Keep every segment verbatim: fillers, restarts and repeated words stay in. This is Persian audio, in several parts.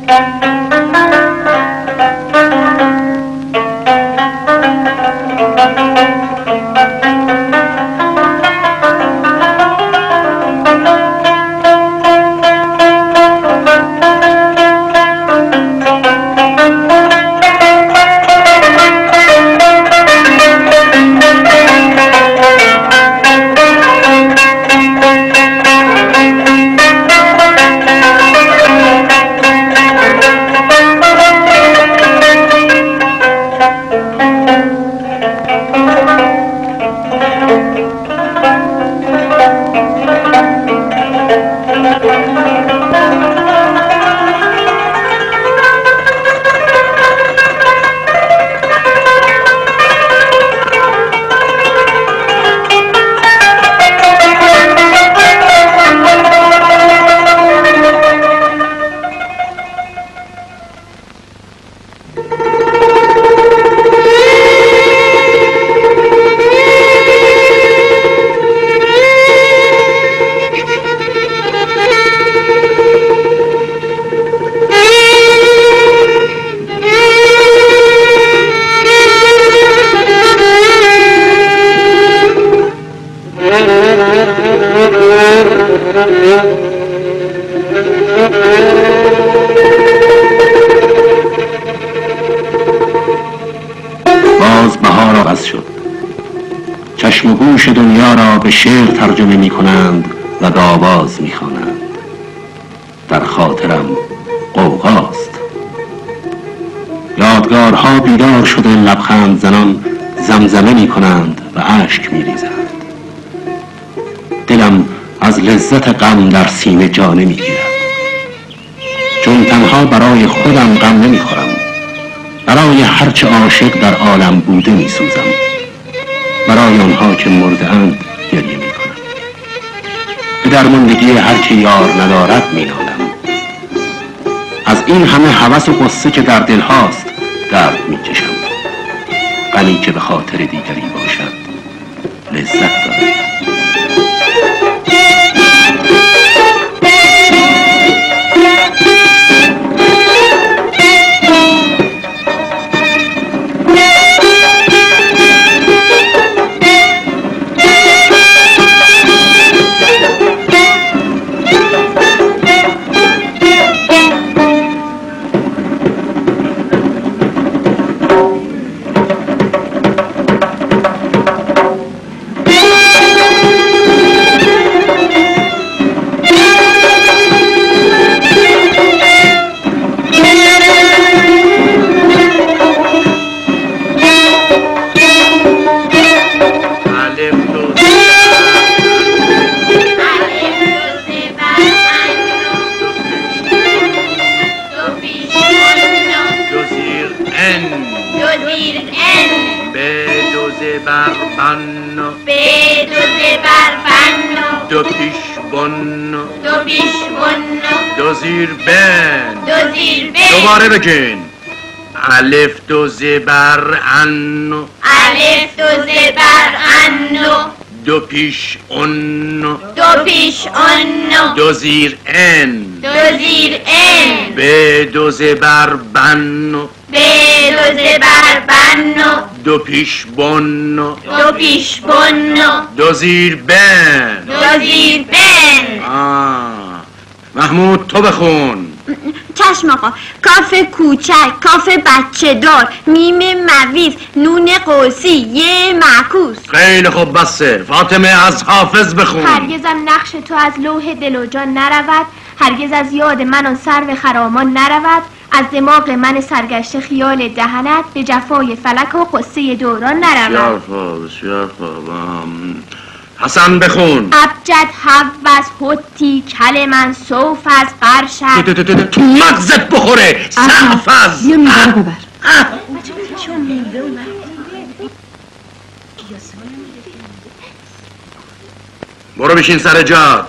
باز بهار آغاز شد. چشم و گوش دنیا را به شعر ترجمه می کنند و به آواز می خوانند. در خاطرم غوغاست. یادگارها بیدار شده لبخند زنان زمزمه می کنند و اشک می ریزند. دلم از لذت غم در سینه جا نمی گیرد، چون تنها برای خودم غم نمی خورم، برای هرچه عاشق در عالم بوده می سوزم، برای آنها که مرده اند گریه می کنم، به درماندگی هرچه یار ندارد می نالم. از این همه هوس و قصه که در دل هاست درد می کشم. غمی که به خاطر دیگری باشد لذت دارد. دو پیش بن دو پیش بن دو زیر بن دو زیر بن دوباره بگین. الف دو زبر ان الف دو زبر ان دو پیش اون دو پیش اون دو زیر ان دو زیر ان ب دو زبر بن ب دو زبر بن دو پیش بن دو پیش بن دو زیر بن دو زیر بن. آه محمود تو بخون. چشم آقا. کاف کوچک، کاف بچه دار، میم مویز، نون قوسی، یه معکوس. خیلی خوب بسه. فاطمه از حافظ بخون. هرگزم نقش تو از لوح دل و جان نرود، هرگز از یاد من آن سرو خرامان نرود، از دماغ من سرگشته خیال دهنت، به جفای فلک و قصه دوران نرود. بسیار خوب بسیار خوب. حسن بخون. ابجد حوز حتی کلمن صوف از قرشد. تو مغزت بخوره. سحفظ. یه میوه رو ببر. برو بشین سر جات.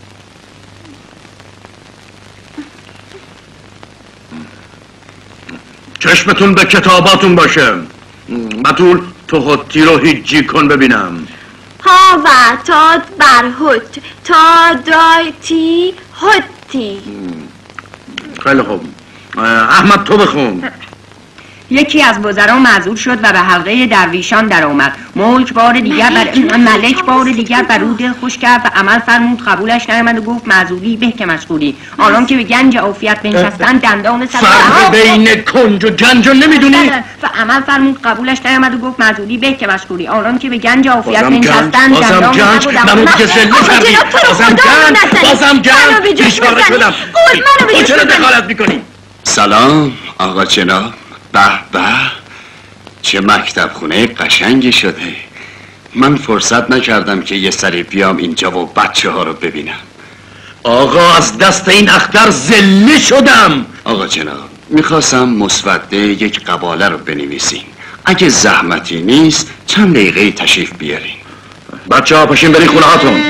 چشمتون به کتاباتون باشه. بطول تو حتی رو هیچی کن ببینم. ها و تاد بر هت تا دای تی هتی. خیلی خوب. احمد تو بخون. یکی از وزرا معزول شد و به حلقه درویشان در آمد. ملک بار دیگر بر ملک بار دیگر بر او دل خوش کرد و عمل فرمود قبولش نیامد و گفت معزولی به که مشغولی. آنان که به گنج عافیت بنشستن دندان سر فرق بین کنج و گنج رو نمیدونی؟ و عمل فرمود قبولش نیامد و گفت معزولی به که مشغولی. آنان که به گنج عافیت بنشستن دندان گنج نمود که زله کردی. بازم گنج بازم گنج بیچاره شدم. تو چرا دخالت میکنی؟ سلام آقا جناب. به به چه مکتب خونه قشنگی شده. من فرصت نکردم که یه سری بیام اینجا و بچه ها رو ببینم. آقا از دست این اختر زله شدم. آقا جناب میخواستم مسوده یک قباله رو بنویسین. اگه زحمتی نیست چند دقیقه تشریف بیارین. بچه ها پاشین برین خونه هاتون.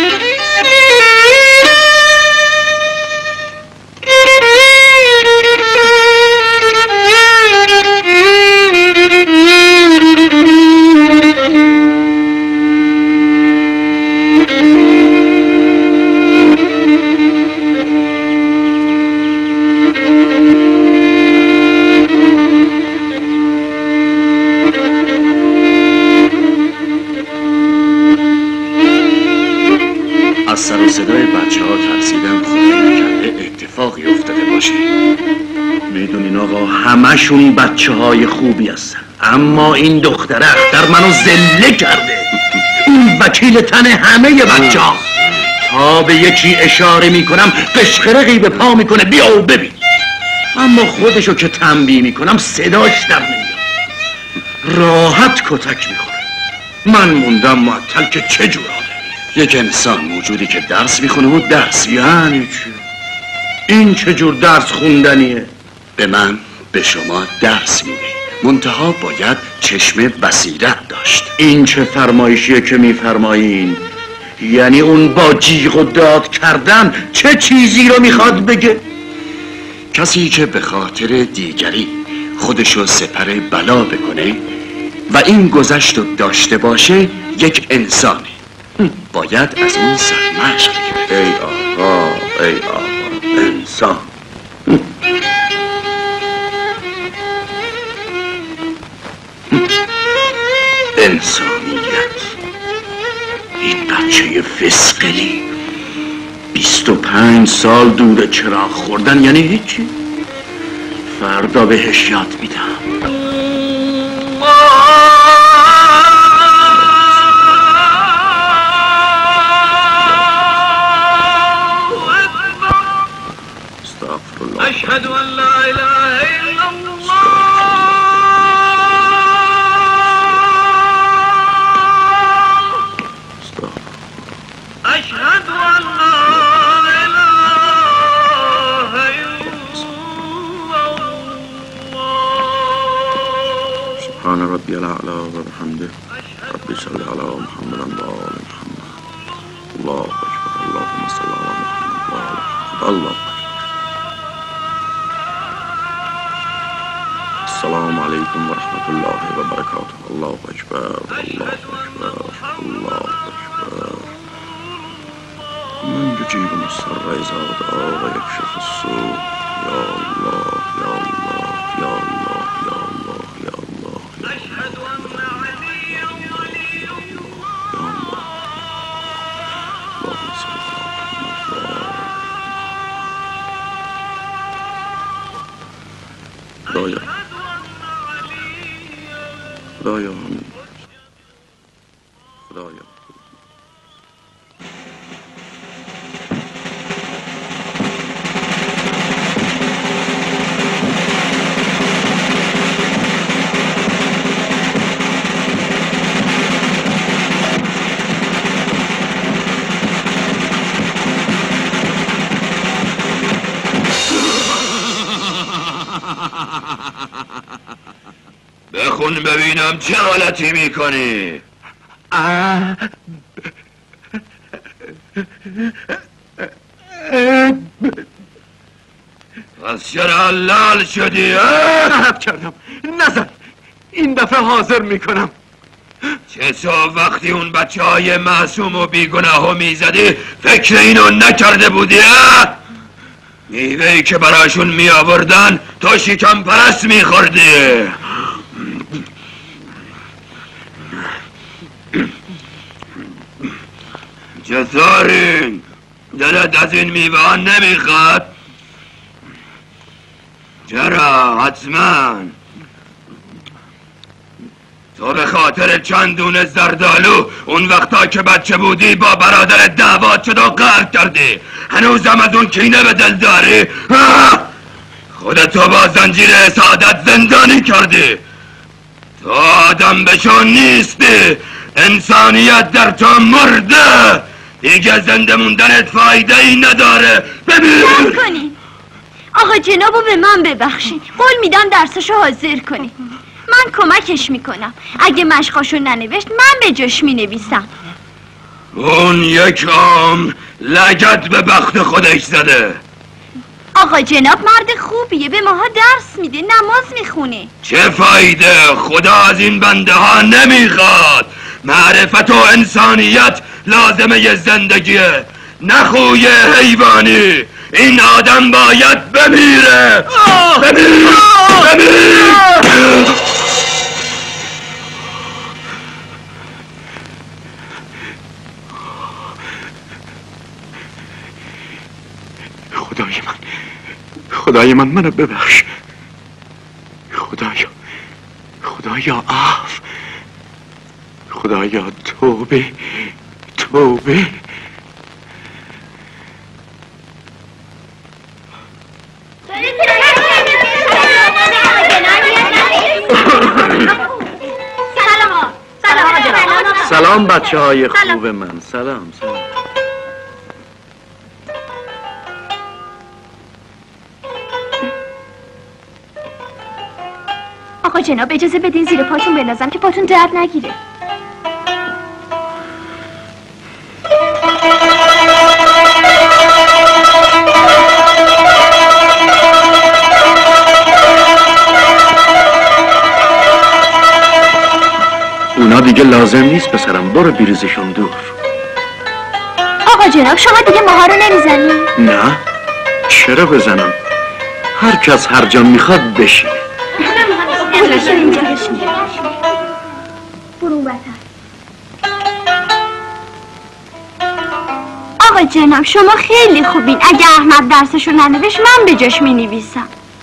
سر و صدای بچه ها ترسیدم خدای نکرده اتفاقی افتاده باشه. میدونین آقا همشون بچه های خوبی هستن، اما این دختر اختر منو زله کرده. این وکیل تن همه بچه ها. تا به یکی اشاره میکنم قشقرقی به پا میکنه بیا و ببین، اما خودشو که تنبیه میکنم صداش در نمیاد، راحت کتک میخوره. من موندم معطل که چه جور آدمی. یک انسان موجودی که درس میخونه و درس یعنی چی؟ این چه جور درس خوندنیه؟ به من به شما درس میده، منتها باید چشم بصیرت داشت. این چه فرمایشیه که میفرمایین؟ یعنی اون با جیغ و داد کردن چه چیزی رو میخواد بگه؟ کسی که به خاطر دیگری خودشو سپر بلا بکنه و این گذشت رو داشته باشه یک انسانه، باید از اون سرمشق گرفت. ای آقا ای آقا انسان. انسانیت. این بچه فسقلی بیست و پنج سال دور چراغ خوردن یعنی هیچی. فردا بهش یاد میدم. أشهد أن لا إله إلا الله أشهد أن لا إله إلا الله سبحان ربي الأعلى وبحمده ربي صل على محمد وآل محمد. الله أكبر. اللهم صل على محمد وآل الله. السلام عليكم ورحمة الله وبركاته. الله أكبر الله أكبر الله أكبر. من يجيب السر إذا دعا ويكشف السوء. يا الله يا الله يا الله يا الله يا الله يا أشهد أن عليا ولي الله يا الله. اللهم صل على محمد. خدایا خدایا خدایا بخون ببینم چه غلطی میکنی. پس چرا لال شدی؟ غلط کردم. نزن. این دفعه حاضر میکنم. چه تو وقتی اون بچه های معصوم و بیگناه میزدی فکر اینو نکرده بودی؟ میوهی که براشون می آوردن تو شکم پرست می خوردی. چطوری؟ دلت از این میوه ها نمیخواد؟ چرا؟ حتما تو به خاطر چند دونه زردالو اون وقتا که بچه بودی با برادرت دعوات شد و قهر کردی. هنوزم از اون کینه به دل داری؟ خودتو با زنجیر حسادت زندانی کردی. تو آدم بشو نیستی، انسانیت در تو مرده. دیگه زنده موندنت فایده ای نداره. ببین کنی آقا جنابو به من ببخشید، قول میدم درسشو حاضر کنی. من کمکش میکنم، اگه مشقاشو ننوشت من به جاش مینویسم. اون یک عام لگد به بخت خودش زده. آقا جناب مرد خوبیه، به ماها درس میده، نماز میخونه. چه فایده؟ خدا از این بنده ها نمیخواد. معرفت و انسانیت لازمه زندگیه، نه خوی حیوانی. این آدم باید بمیره. بمیر بمیر خدای من، خدای من منو ببخش. خدایا، خدایا عفو. خدایا توبه، توبه. سلام بچه های خوب من. سلام سلام. آقا جناب اجازه بدین زیر پاتون بندازم که پاتون درد نگیره. اونا دیگه لازم نیست پسرم، برو بریزشون دور. آقا جناب شما دیگه ماها رو نمیزنی؟ نه چرا بزنم؟ هر کس هر جا میخواد بشینه. برو بطر. آقا جناب شما خیلی خوبین، اگه احمد درسشو ننوشت من به جاش مینویسم.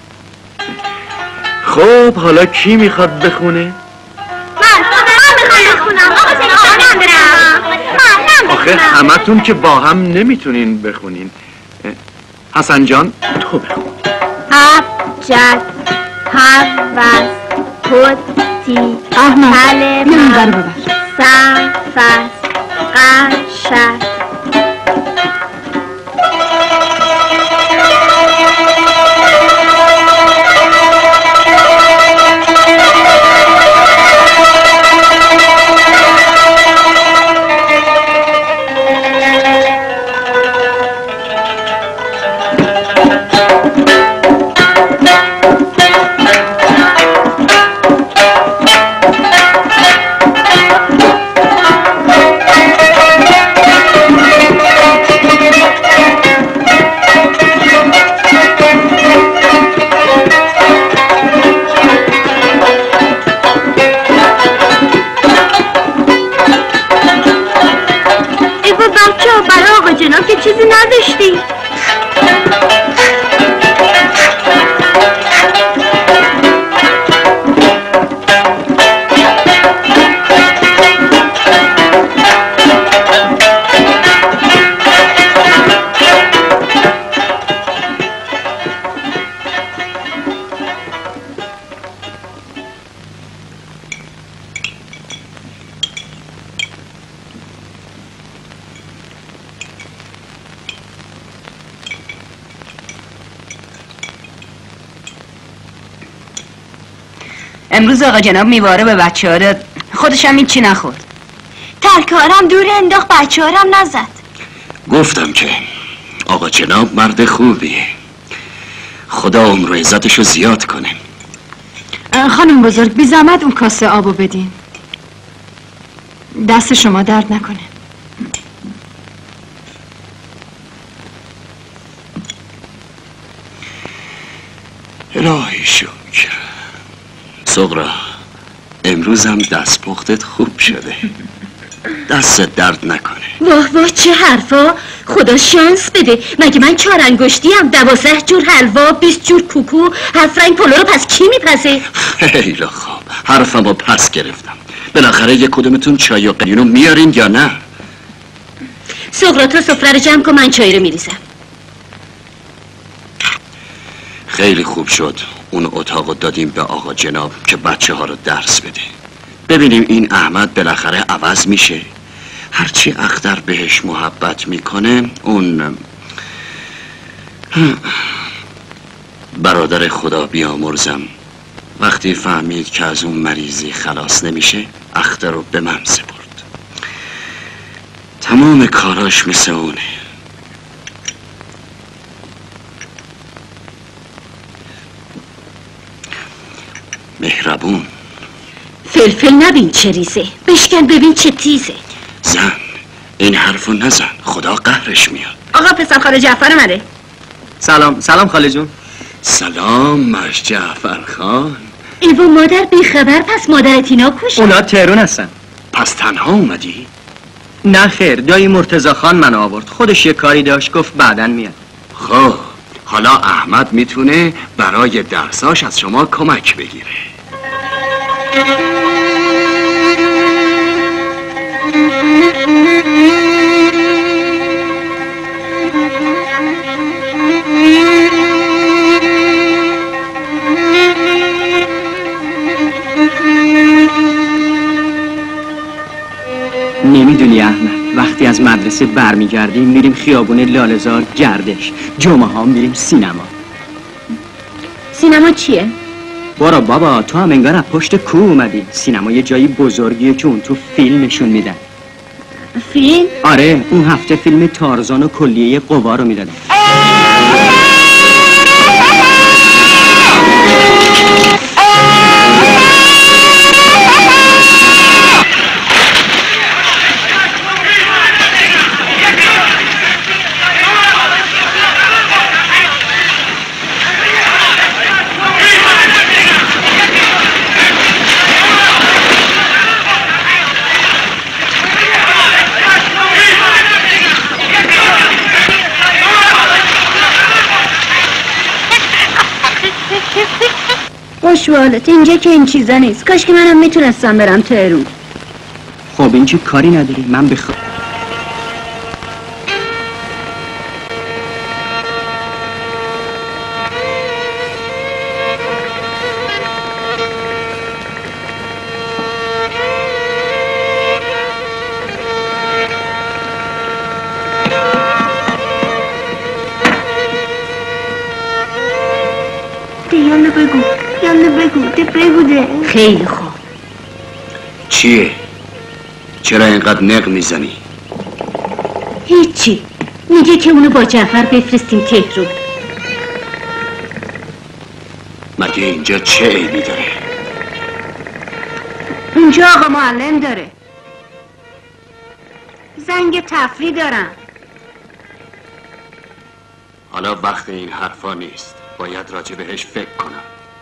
خب حالا کی میخواد بخونه؟ من من میخوام بخونم. آقا جناب من برم. آخه همتون که با هم نمیتونین بخونین. حسن جان تو بخون. ابجد هوس پتی کلمه سفس قشد. جناب که چیزی نداشتی؟ امروز آقا جناب میواره به بچه ها داد، خودش هم هیچی نخورد. ترکارم دور انداخت، بچه هارم نزد. گفتم که آقا جناب مرد خوبیه، خدا عمر و عزتشو زیاد کنه. خانم بزرگ بی زحمت اون کاسه آبو بدین، دست شما درد نکنه. خدای شکر. صغرا امروزم دست پختت خوب شده. دست درد نکنه. واه واه چه حرفا. خدا شانس بده. مگه من چهار انگشتیم؟ دوازده جور حلوا، بیست جور کوکو، هفت رنگ پلو رو پس کی میپسه؟ خیلی خوب، حرفمو پس گرفتم. بالاخره یک کدومتون چای و قلیونو میارین یا نه؟ صغرا تو سفره رو جمع کن، من چای رو میریزم. خیلی خوب شد اون اتاقو دادیم به آقا جناب که بچه ها رو درس بده. ببینیم این احمد بالاخره عوض میشه. هرچی اختر بهش محبت میکنه اون برادر خدا بیامرزم وقتی فهمید که از اون مریضی خلاص نمیشه اختر رو به من سپرد. تمام کاراش مثل اونه. مهربون. فلفل نبین چه ریزه، بشکن ببین چه تیزه. زن این حرفو نزن، خدا قهرش میاد. آقا پسر خاله جعفر اومده. سلام. سلام خاله جون. سلام مش جعفر خان. ایوا مادر بیخبر، پس مادرت اینا کشه؟ اونا تهرون هستن. پس تنها اومدی؟ نه خیر، دایی مرتضی خان من آورد. خودش یه کاری داشت گفت بعدن میاد. خب حالا احمد میتونه برای درساش از شما کمک بگیره. نمیدونی احمد، وقتی از مدرسه برمیگردیم میریم خیابون لاله‌زار گردش، جمعه ها میریم سینما. سینما چیه؟ برو بابا، تو هم انگار از پشت کوه اومدی. سینما یه جایی بزرگیه که اون تو فیلم نشون میدن. فیلم؟ آره، اون هفته فیلم تارزان و کلیه قوا رو میدادن. خوشوالت، اینجا که این چیزا نیست. کاش که منم میتونستم برم تهرون. خب این چه کاری نداری، من بخوا... یالا بگو، یالا بگو، ده بگو ده. خیلی خوب. چیه؟ چرا اینقدر نق میزنی؟ هیچی، میگه که اونو با جعفر بفرستیم تهرون. مگه اینجا چه عیبی داره؟ اینجا آقا معلم داره، زنگ تفریح دارم. حالا وقت این حرفا نیست، باید راجع بهش فکر کنم.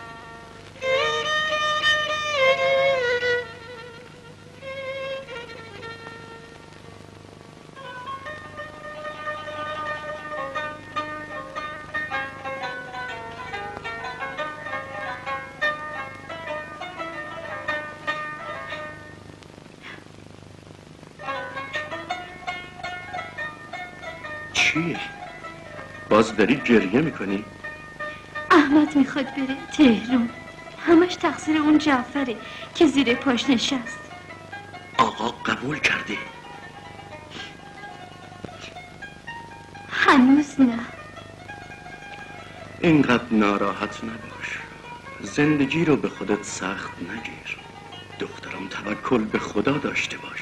چیه؟ باز داری گریه میکنی؟ احمد میخواد بره تهرون. همش تقصیر اون جعفره که زیر پاش نشست. آقا قبول کرده؟ هنوز نه. اینقدر ناراحت نباش، زندگی رو به خودت سخت نگیر. دخترم توکل به خدا داشته باش.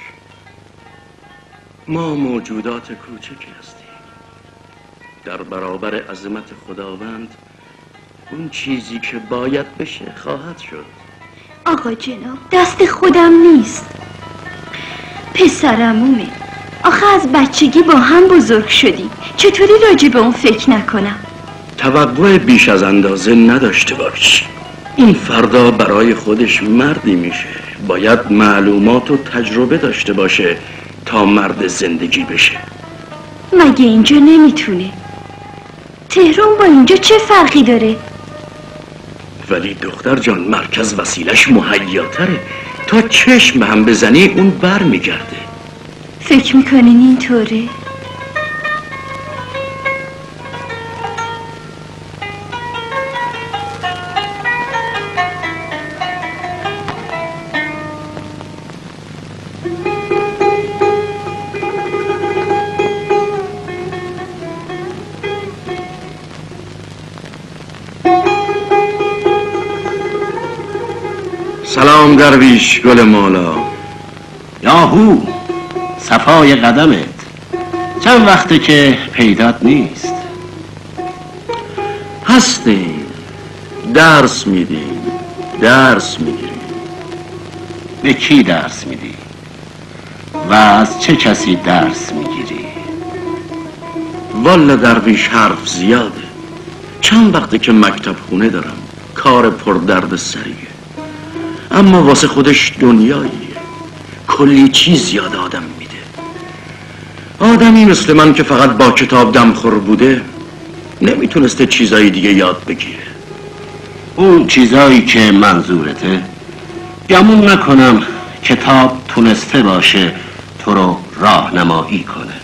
ما موجودات کوچکی هستیم، در برابر عظمت خداوند اون چیزی که باید بشه خواهد شد. آقا جناب دست خودم نیست، پسرمومه. آخه از بچگی با هم بزرگ شدیم، چطوری راجع به اون فکر نکنم؟ توقع بیش از اندازه نداشته باش. این فردا برای خودش مردی میشه، باید معلومات و تجربه داشته باشه تا مرد زندگی بشه. مگه اینجا نمیتونه؟ تهران با اینجا چه فرقی داره؟ ولی دختر جان، مرکز وسیلش مهیاتره، تا چشم هم بزنی اون بر میگرده. فکر میکنین اینطوره؟ سلام درویش گل مولا. یاهو، صفای قدمت. چند وقته که پیدات نیست. هستیم، درس میدیم، درس میگیریم. به کی درس میدی؟ و از چه کسی درس میگیری؟ والا درویش حرف زیاده. چند وقته که مکتب خونه دارم، کار پر درد سریه، اما واسه خودش دنیاییه، کلی چیز یاد آدم میده. آدمی مثل من که فقط با کتاب دمخور بوده نمیتونسته چیزای دیگه یاد بگیره. اون چیزایی که منظورته، گمون نکنم کتاب تونسته باشه تو رو راهنمایی کنه.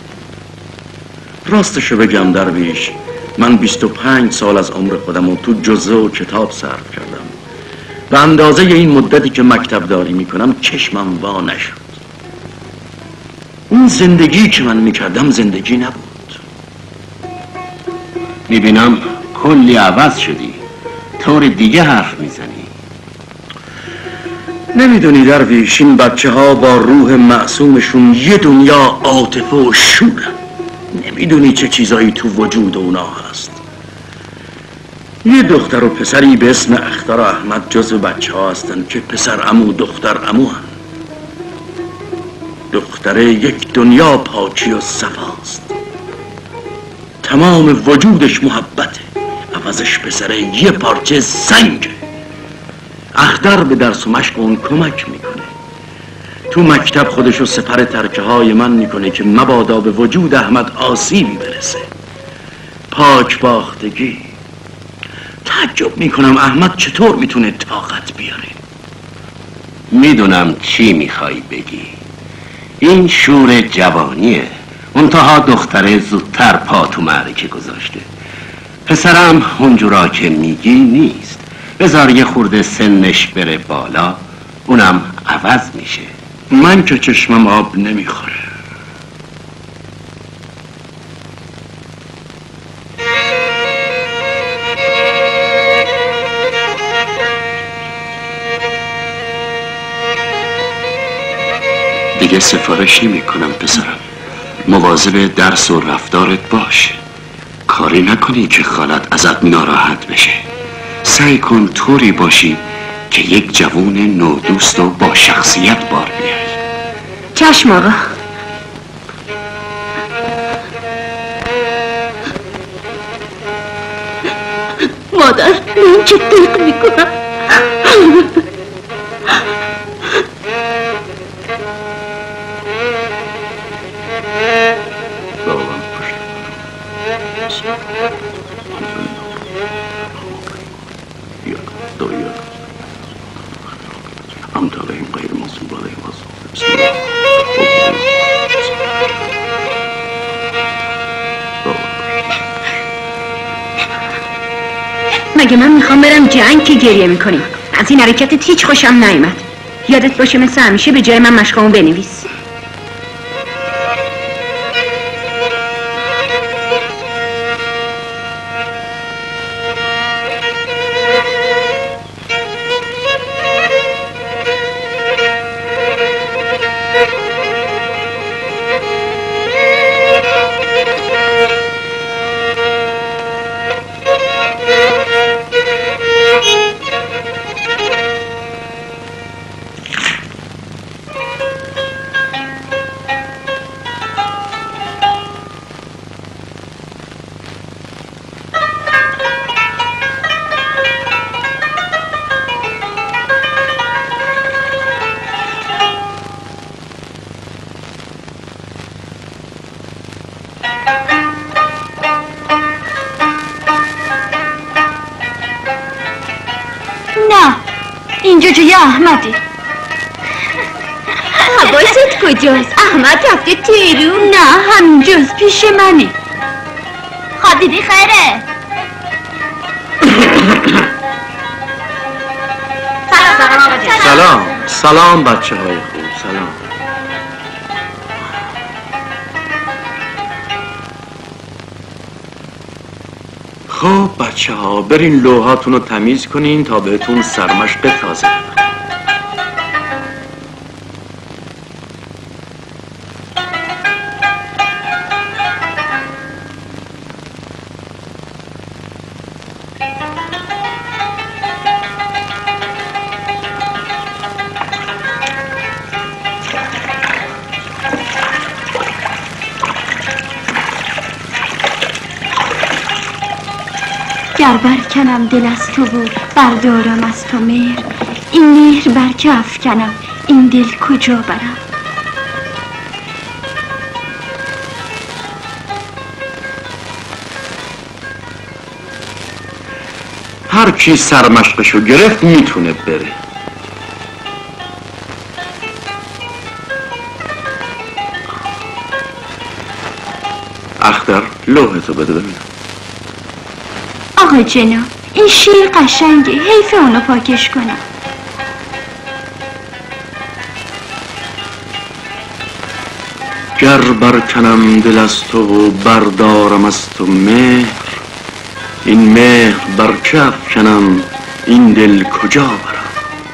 راستشو بگم درویش، من بیست و پنج سال از عمر خودم رو تو جزوه و کتاب صرف کردم. به اندازه این مدتی که مکتب داری میکنم چشمم وا نشد. اون زندگی که من میکردم زندگی نبود. میبینم کلی عوض شدی، طور دیگه حرف میزنی. نمیدونی درویش، این بچه ها با روح معصومشون یه دنیا عاطفه و شورن. نمیدونی چه چیزایی تو وجود اونا هست. یه دختر و پسری به اسم اختر احمد جزو بچه ها هستن که پسر عمو دختر عمو هن. دختره یک دنیا پاکی و صفاست، تمام وجودش محبته، عوضش پسره یه پارچه سنگه. اختر به درس و مشق اون کمک میکنه، تو مکتب خودشو سپر ترکه های من میکنه که مبادا به وجود احمد آسیبی برسه. پاک باختگی. تعجب میکنم احمد چطور میتونه طاقت بیاره. میدونم چی میخوای بگی، این شور جوانیه. منتها دختره زودتر پا تو معرکه گذاشته. پسرم اونجورا که میگی نیست. بذار یه خورده سنش بره بالا، اونم عوض میشه. من که چشمم آب نمیخوره. دیگه سفارش نمی کنم پسرم. مواظب درس و رفتارت باش. کاری نکنی که خالت ازت ناراحت بشه. سعی کن طوری باشی که یک جوون نودوست و با شخصیت بار بیای. چشم آقا. مادر، من که دق میکنم. مگه من میخوام برم جنگ که گریه میکنیم؟ از این حرکتت هیچ خوشم نیومد. یادت باشه مثل همیشه به جای من مشقامو بنویس. نه اینجا جای احمده. حواست کجاست؟ احمد رفته تهرون؟ نه همینجاست پیش منه. خب دیدی خیره؟ سلام سلام آقا جان. سلام سلام بچه های خوب سلام. خب بچه ها برین لوحاتون رو تمیز کنین تا بهتون سرمشق تازه بدم. گر برکنم دل از تو و بردارم از تو مهر، این مهر بر که افکنم این دل کجا برم؟ هر کی سرمشقشو گرفت میتونه بره. اختر لوحتو بده ببینم. آقا جناب این شیر قشنگه، حیف اونو پاکش کنم. گر برکنم دل از تو و بردارم از تو مهر، این مهر بر که افکنم این دل کجا برم؟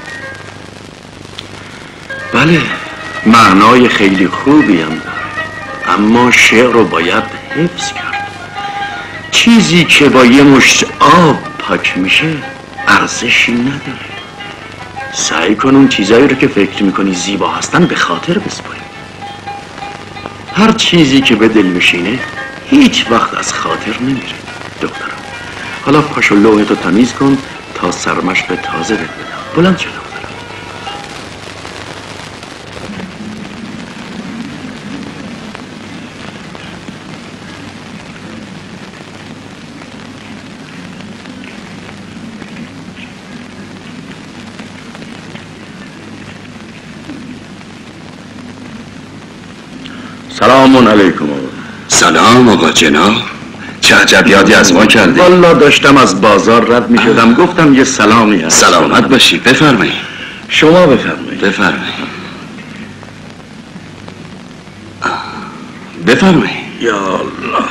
بله معنای خیلی خوبی هم داره، اما شعر رو باید حفظ کرد. چیزی که با یه مشت آب پاک میشه ارزشی نداره. سعی کن اون چیزایی رو که فکر میکنی زیبا هستن به خاطر بسپاری. هر چیزی که به دل میشینه هیچ وقت از خاطر نمیره. دخترم حالا پاشو لوحتو تمیز کن تا سرمشق تازه بهت بدم. بلند شو دخترم. سلام علیکم آقا. سلام آقا جناب، چه عجب یادی از ما کردی؟ والا داشتم از بازار رد می شدم گفتم یه سلامی هست. سلامت باشی، بفرمایید. شما بفرمایید. بفرمایید بفرمایید. یا الله.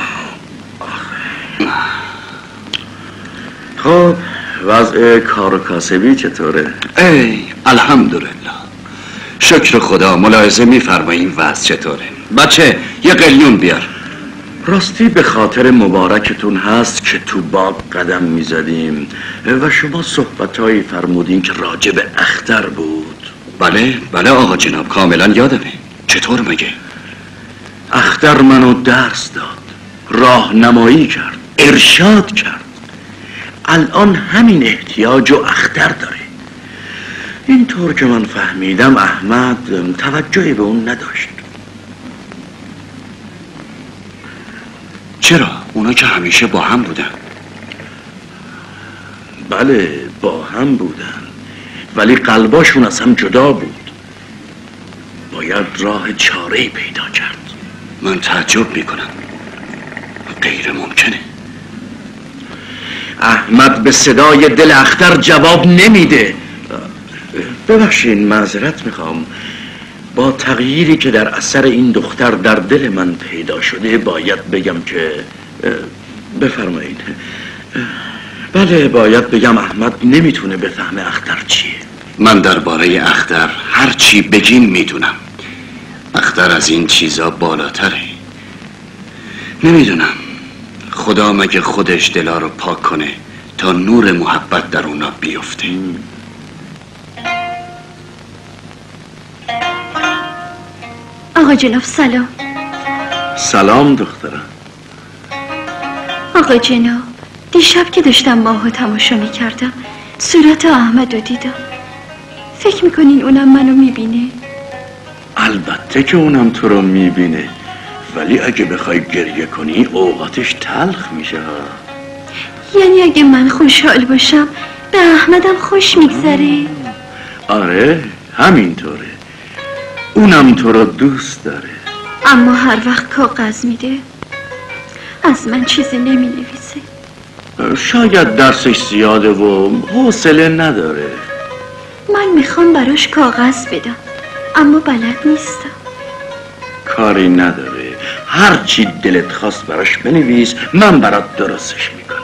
خب وضع کار و کاسبی چطوره؟ ای الحمدلله، شکر خدا. ملاحظه میفرمایید وضع چطوره؟ بچه یه قلیون بیار. راستی به خاطر مبارکتون هست که تو باغ قدم میزدیم و شما صحبتهایی فرمودین که راجع به اختر بود. بله بله آقا جناب، کاملا یادمه. چطور مگه؟ اختر منو درس داد، راهنمایی کرد، ارشاد کرد. الان همین احتیاج و اختر داره. اینطور که من فهمیدم احمد توجهی به اون نداشت. چرا؟ اونا که همیشه با هم بودن. بله با هم بودن ولی قلباشون از هم جدا بود. باید راه چاره‌ای پیدا کرد. من تعجب میکنم، غیر ممکنه. احمد به صدای دل اختر جواب نمیده. ببخشین معذرت میخوام. با تغییری که در اثر این دختر در دل من پیدا شده باید بگم که بفرمایید. بله باید بگم احمد نمیتونه بفهمه اختر چیه. من درباره اختر هر چی بگین میدونم. اختر از این چیزا بالاتره. نمیدونم خدا مگه خودش دلا رو پاک کنه تا نور محبت در اونا بیفته. آقا جناب سلام. سلام دخترم. آقا جناب دیشب که داشتم ماهو تماشا میکردم صورت احمد رو دیدم. فکر میکنین اونم منو میبینه؟ البته که اونم تو رو میبینه، ولی اگه بخوای گریه کنی اوقاتش تلخ میشه ها. یعنی اگه من خوشحال باشم به احمدم خوش میگذره؟ آره همینطوره، اونم تو رو دوست داره. اما هر وقت کاغذ میده از من چیزی نمی نویسه. شاید درسش زیاده و حوصله نداره. من میخوام براش کاغذ بدم اما بلد نیستم. کاری نداره، هر چی دلت خواست براش بنویس، من برات درستش میکنم.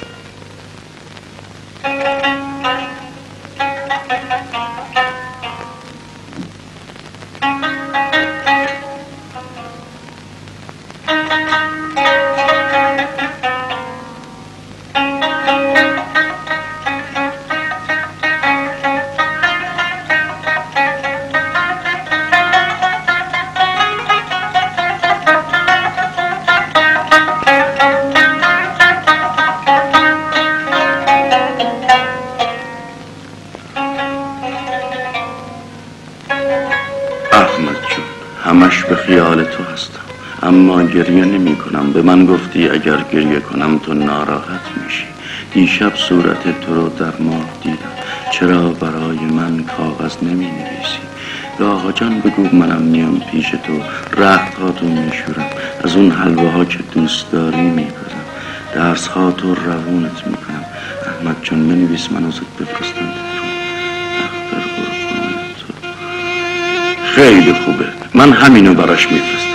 همش به خیال تو هستم، اما گریه نمی کنم. به من گفتی اگر گریه کنم تو ناراحت میشی. دیشب صورت تو رو در ماه دیدم، چرا برای من کاغذ نمی نویسی؟ به آقا جان بگو منم میام پیش تو، رختهاتو میشورم، از اون حلوه که دوست داری میپزم، درس هاتو روونت میکنم. احمد جان بنویس من ازت بفرستم تو اختر قربان تو. خیلی خوبه، من همینو براش میفرستم.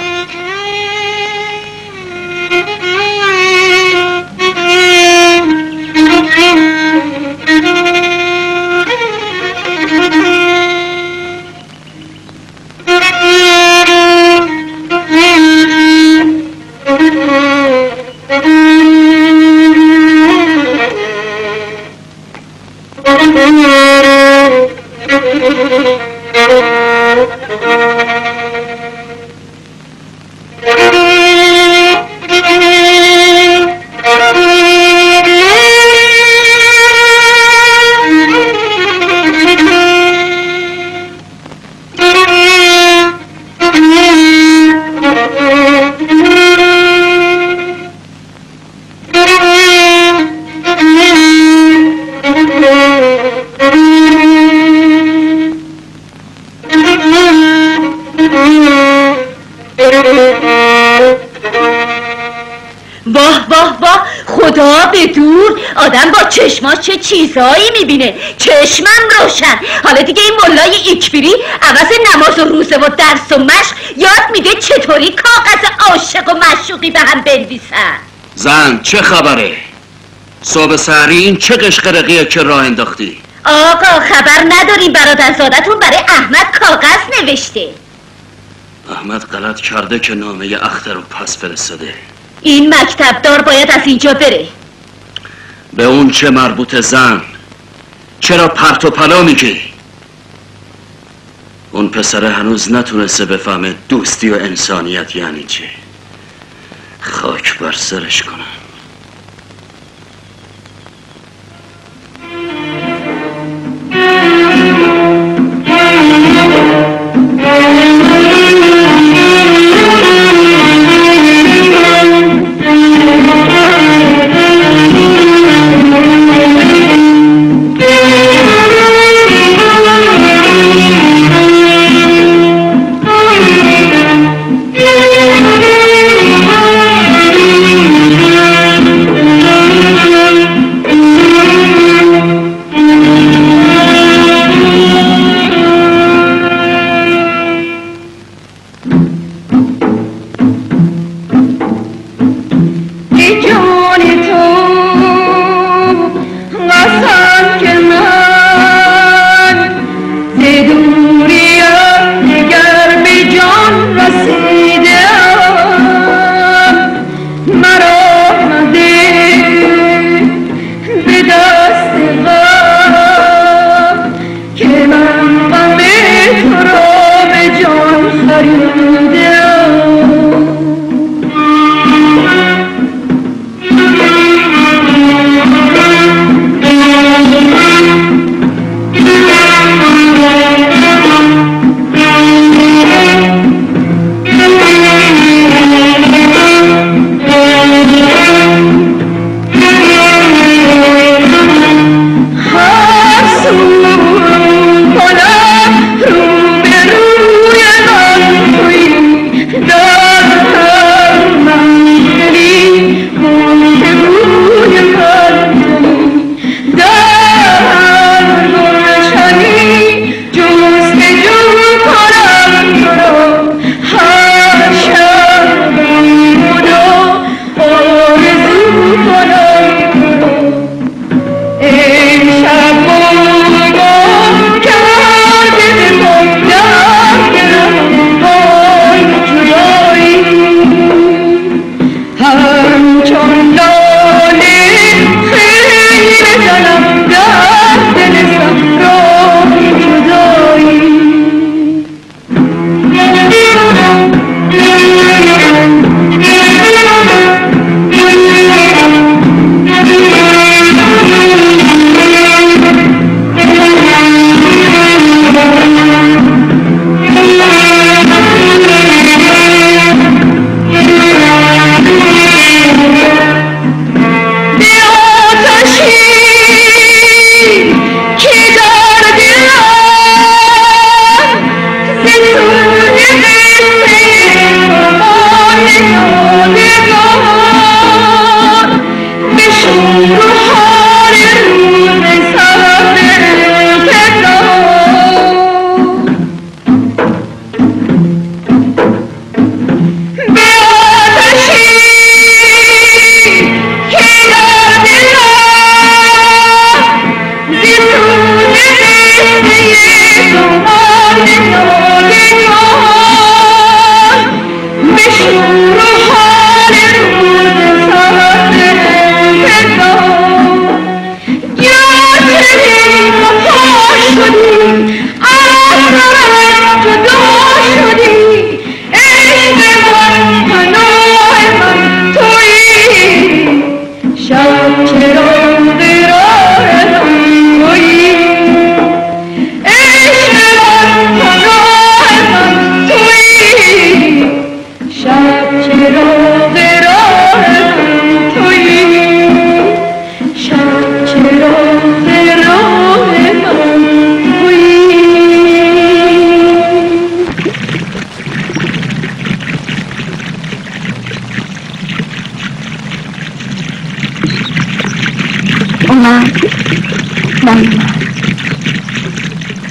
آدم با چشماش چه چیزایی میبینه. چشمم روشن. حالا دیگه این ملای ایکبری عوض نماز و روزه و درس و مشق یاد میده چطوری کاغذ عاشق و معشوقی به هم بنویسن. زن چه خبره؟ صبح سحری این چه قشقرقیه که راه انداختی؟ آقا خبر نداریم برادرزادتون برای احمد کاغذ نوشته. احمد غلط کرده که نامه اختر رو پس فرستاده. این مکتبدار باید از اینجا بره. به اون چه مربوط زن؟ چرا پرت و پلا میگی؟ اون پسره هنوز نتونسته بفهمه دوستی و انسانیت یعنی چی. خاک بر سرش کنم. Thank you.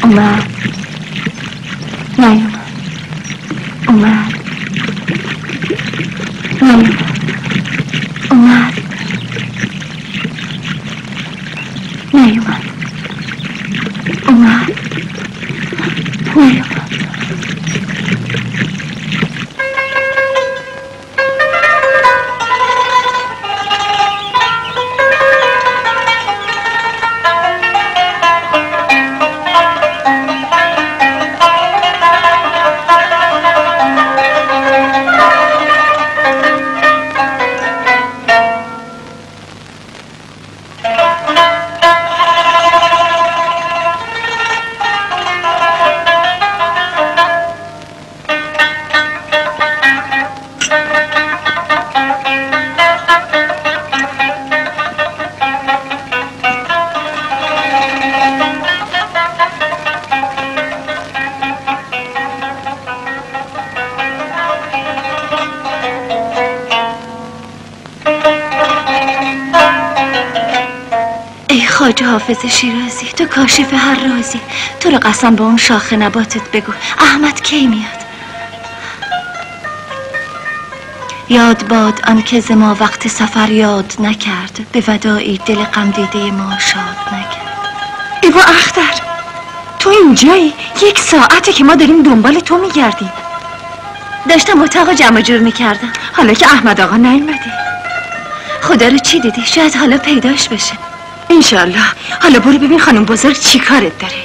اومد نیومد اومد نیومد اومد نیومد اومد نیومد. خواجه حافظ شیرازی، تو کاشف هر رازی، تو رو قسم به اون شاخ نباتت بگو احمد کی میاد؟ یاد باد آن که ز ما وقت سفر یاد نکرد، به وداعی دل غم دیده ما شاد نکرد. ایوا اختر تو اینجایی؟ یک ساعته که ما داریم دنبال تو میگردیم. داشتم اتاق جمع جور میکردم. حالا که احمد آقا نیومده. خدا رو چی دیدی؟ شاید حالا پیداش بشه. انشالله. حالا برو ببین خانم بزرگ چی کارت داره.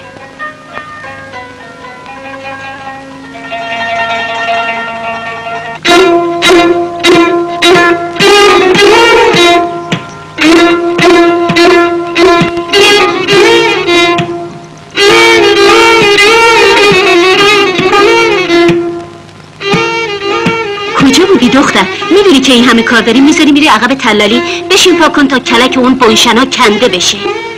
کجا بودی دختر؟ میدونی که این همه کار داری میذاری میری عقب تلالی؟ بشین پاک کن تا کلک اون بنشنا کنده بشه.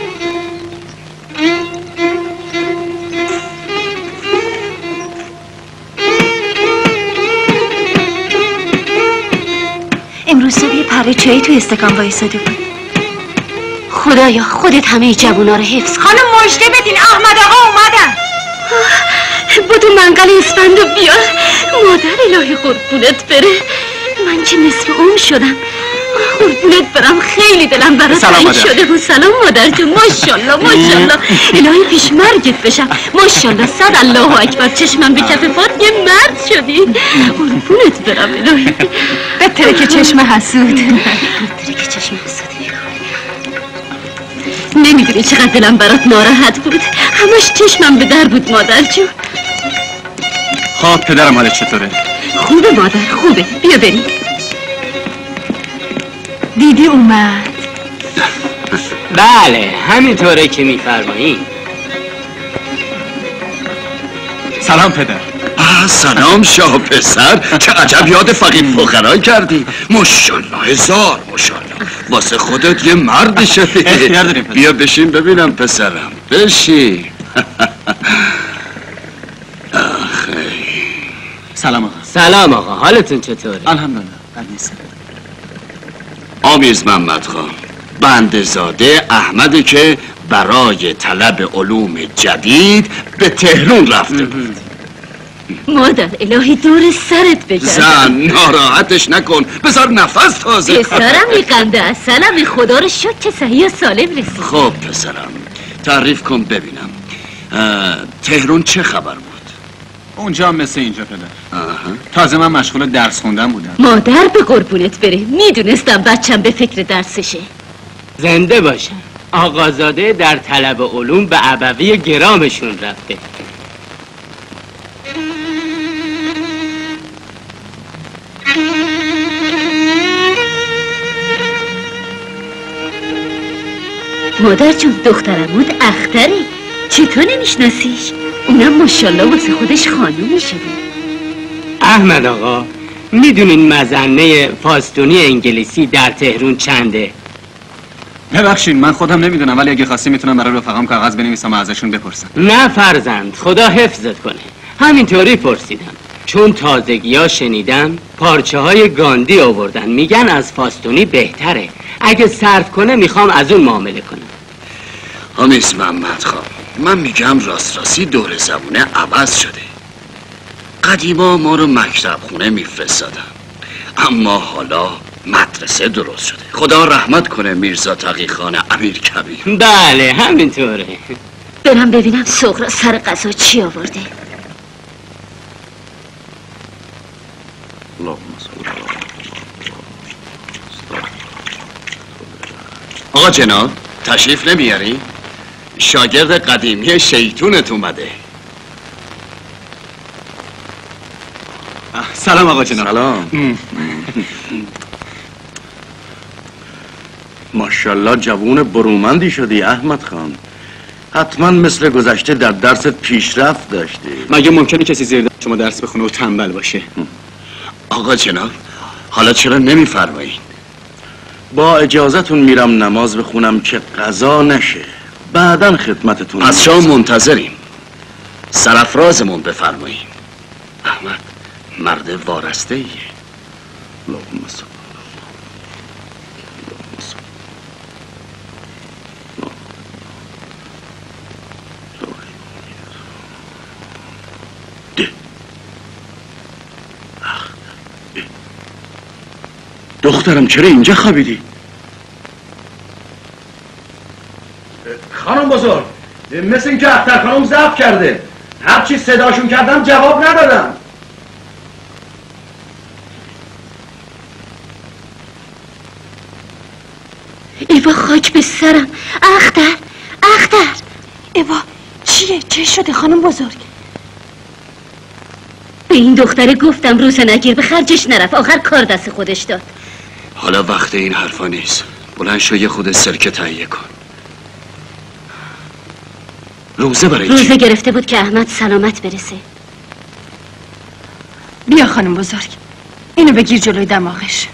امروز صبح یه پره چایی توی استکان وایساده بود. خدایا خودت همه جوونا رو حفظ کن. خانم مژده بدین احمد آقا اومدن. بودو منقل اسفندو بیار. مادر الهی قربونت بره، من چه نصف اون شدم. قربونت برم، خیلی دلم برات تنگ شده بود. سلام مادر جون. ماشاءالله ماشاءالله. الهی پیش مرگت بشم. ماشاءالله صد الله اکبر. چشمم به کف پات یه مرد شدی. قربونت برم الهی. بهتره که چشم حسود. بهتره که چشم حسود. نمیدونی چقدر دلم برات ناراحت بود. همش چشمم به در بود مادر جون. خب پدرم حالت چطوره؟ خوبه مادر خوبه. بیا بریم. دیدی اومد. بله همینطوره که میفرمایی. سلام پدر. آه سلام شاه پسر، چه عجب یاد فقیر فقرا کردی. ماشاءالله هزار ماشاءالله، واسه خودت یه مرد شدی. بیا بشین ببینم پسرم، بشین. آخه سلام آقا. سلام آقا، حالتون چطوره؟ الحمدلله بد نیست. آمیز محمد خان، بنده زاده احمدی که برای طلب علوم جدید به تهران رفته بود. مادر الهی دور سرت بگردم. زن ناراحتش نکن، بذار نفس تازه کن. پسرم میقنده از سلم، خدا رو شکر که صحیح و سالم رسید. خب پسرم تعریف کن ببینم، تهران چه خبر بود؟ اونجا هم مثل اینجا پدر. تازه من مشغول درس خوندن بودم. مادر به قربونت بره، میدونستم بچم به فکر درسشه. زنده باشن. آقازاده در طلب علوم به ابوی گرامشون رفته. مادر جون دخترمود اختره، چطور نمیشناسیش؟ اونم ماشاءالله واسه خودش خانومی شده. احمد آقا میدونین مظنه فاستونی انگلیسی در تهران چنده؟ ببخشید من خودم نمیدونم، ولی اگه خواستی میتونم برای رفقام کاغذ بنویسم و ازشون بپرسم. نه فرزند، خدا حفظت کنه. همینطوری پرسیدم چون تازگی ها شنیدم پارچه های گاندی آوردن، میگن از فاستونی بهتره. اگه صرف کنه میخوام از اون معامله کنم. آمیز محمد خان، من میگم راست راستی دور زمونه عوض شده. قدیما ما رو مکتب خونه میفرستادن، اما حالا مدرسه درست شده. خدا رحمت کنه میرزا تقی خان امیر کبیر. بله همینطوره. برم ببینم سغرا سر غذا چی آورده. آقا جناب تشریف نمیاری؟ شاگرد قدیمی شیطونت اومده. سلام آقا جناب. سلام. ماشاءالله جوون برومندی شدی احمد خان. حتما مثل گذشته در درست پیشرفت داشتی. مگه ممکنه کسی زیر دست شما درس بخونه و تنبل باشه؟ آقا جناب حالا چرا نمیفرمایید؟ با اجازهتون میرم نماز بخونم که قضا نشه، بعداً خدمتتون. از شما منتظریم. سرافرازمون بفرمایید. احمد مرد وارسته ایه. اللهم صل. دخترم چرا اینجا خوابیدی؟ خانم بزرگ مثل این که اختر خانم ضبط کرده. هرچی صداشون کردم جواب ندادم. ایوا خاک به سرم. اختر اختر ایوا چیه؟ چه شده خانم بزرگ؟ به این دختره گفتم روزه نگیر، به خرجش نرفت، آخر کار دست خودش داد. حالا وقت این حرفا نیست. بلند شو یه خود سرکه تهیه کن. روزه برای چی؟ روزه گرفته بود که احمد سلامت برسه. بیا خانم بزرگ اینو بگیر جلوی دماغش.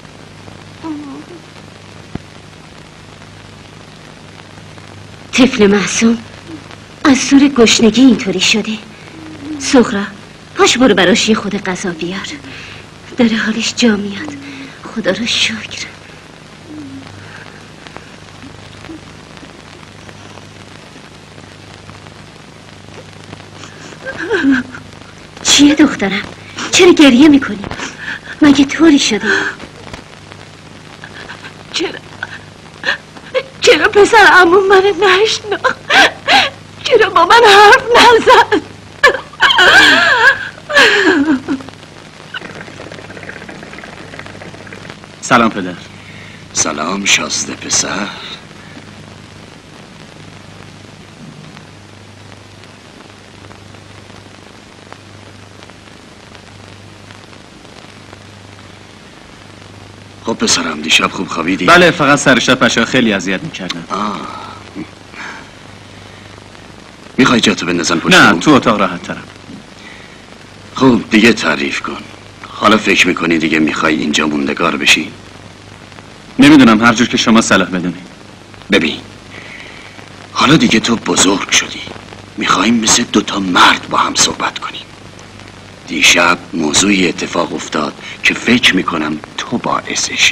طفل معصوم از سور گشنگی اینطوری شده. سغرا پاش برو براش یه خود غذا بیار، داره حالش جا میاد. خدا رو شکر. چیه دخترم؟ چرا گریه میکنی؟ مگه طوری شده؟ چرا چرا پسر عموم من نشنا؟ چرا با من حرف نزد؟ سلام پدر. سلام شازده پسر. خب پسرم دیشب خوب خوابیدی؟ بله فقط سر شب پشا خیلی اذیت میکردن. آه. میخوای جاتو بندازم پشت؟ نه تو اتاق راحت ترم. خب دیگه تعریف کن. حالا فکر میکنی دیگه میخوای اینجا موندگار بشی؟ نمیدونم هر جور که شما صلاح بدونی. ببین حالا دیگه تو بزرگ شدی، میخوایم مثل دوتا مرد با هم صحبت کنیم. دیشب موضوعی اتفاق افتاد که فکر میکنم تو باعثشی.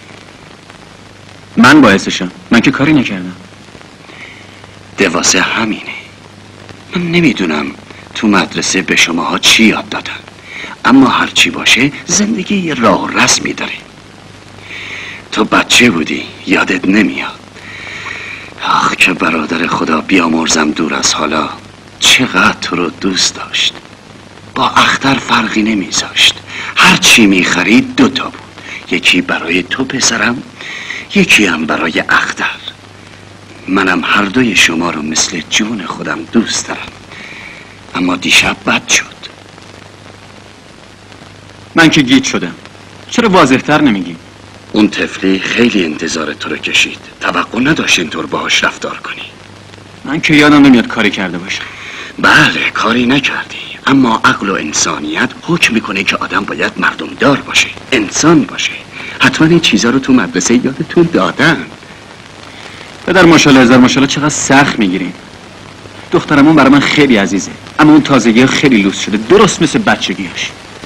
من باعثشم؟ من که کاری نکردم. دواسه همینه. من نمیدونم تو مدرسه به شماها چی یاد دادن، اما هرچی باشه زندگی یه راه و رسمی داره. تو بچه بودی یادت نمیاد. آخ که برادر خدا بیامرزم دور از حالا چقدر تو رو دوست داشت. با اختر فرقی نمیذاشت. هر چی میخرید دوتا بود، یکی برای تو پسرم، یکی هم برای اختر. منم هر دوی شما رو مثل جون خودم دوست دارم، اما دیشب بد شد. من که گیج شدم. چرا واضح‌تر نمیگی؟ اون طفلی خیلی انتظار تو رو کشید، توقع نداشت اینطور باهاش رفتار کنی. من که یادم نمیاد کاری کرده باشم. بله کاری نکردی، اما عقل و انسانیت حکم میکنه که آدم باید مردمدار باشه، انسان باشه. حتما این چیزا رو تو مدرسه یادتون دادن. پدر ماشاءالله هزار ماشاءالله چقدر سخت میگیرین. دخترمون برای من خیلی عزیزه، اما اون تازگی خیلی لوس شده، درست مثل بچگیاش.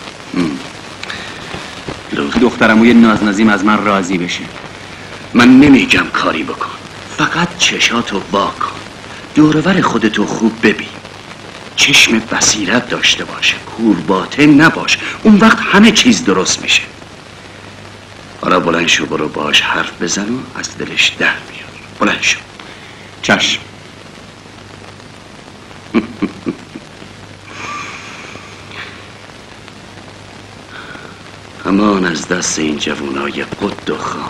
دخترمون یه نازنازیم از من راضی بشه. من نمیگم کاری بکن، فقط چشاتو وا کن. دورور خودتو خوب ببین، چشم بصیرت داشته باش، کور باطن نباش، اون وقت همه چیز درست میشه. حالا بلند شو برو باش حرف بزن و از دلش در بیار. بلند شو. چشم. امان از دست این جوانای قد و خام.